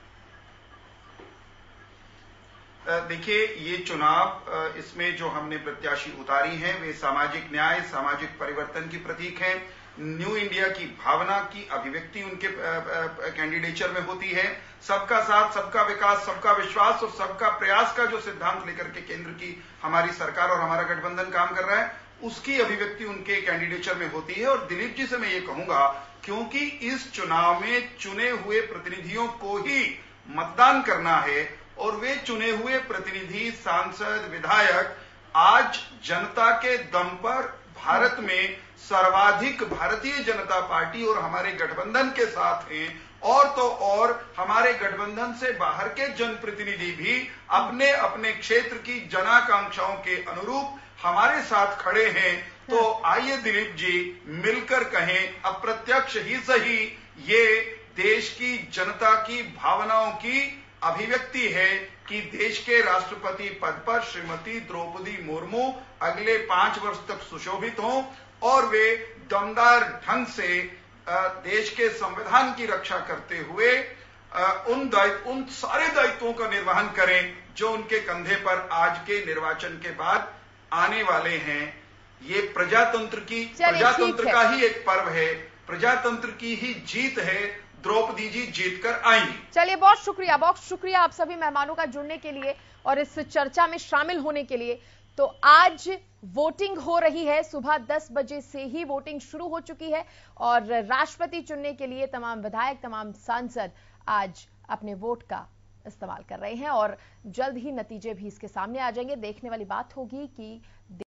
देखिए, ये चुनाव, इसमें जो हमने प्रत्याशी उतारी हैं वे सामाजिक न्याय, सामाजिक परिवर्तन की प्रतीक हैं। न्यू इंडिया की भावना की अभिव्यक्ति उनके कैंडिडेचर में होती है। सबका साथ, सबका विकास, सबका विश्वास और सबका प्रयास का जो सिद्धांत लेकर के केंद्र की हमारी सरकार और हमारा गठबंधन काम कर रहा है, उसकी अभिव्यक्ति उनके कैंडिडेचर में होती है। और दिलीप जी से मैं ये कहूंगा, क्योंकि इस चुनाव में चुने हुए प्रतिनिधियों को ही मतदान करना है और वे चुने हुए प्रतिनिधि, सांसद, विधायक आज जनता के दम पर भारत में सर्वाधिक भारतीय जनता पार्टी और हमारे गठबंधन के साथ हैं, और तो और हमारे गठबंधन से बाहर के जनप्रतिनिधि भी अपने अपने क्षेत्र की जनाकांक्षाओं के अनुरूप हमारे साथ खड़े हैं। तो आइए दिलीप जी मिलकर कहें, अप्रत्यक्ष ही सही, ये देश की जनता की भावनाओं की अभिव्यक्ति है कि देश के राष्ट्रपति पद पर श्रीमती द्रौपदी मुर्मू अगले पांच वर्ष तक सुशोभित हों और वे दमदार ढंग से देश के संविधान की रक्षा करते हुए उन दायित्व उन सारे दायित्वों का निर्वहन करें जो उनके कंधे पर आज के निर्वाचन के बाद आने वाले हैं। ये प्रजातंत्र की प्रजातंत्र का ही एक पर्व है, प्रजातंत्र की ही जीत है। द्रौपदी जी जीत कर आएंगी। चलिए, बहुत शुक्रिया, बहुत शुक्रिया आप सभी मेहमानों का जुड़ने के लिए और इस चर्चा में शामिल होने के लिए। तो आज वोटिंग हो रही है, सुबह दस बजे से ही वोटिंग शुरू हो चुकी है और राष्ट्रपति चुनने के लिए तमाम विधायक, तमाम सांसद आज अपने वोट का इस्तेमाल कर रहे हैं और जल्द ही नतीजे भी इसके सामने आ जाएंगे। देखने वाली बात होगी कि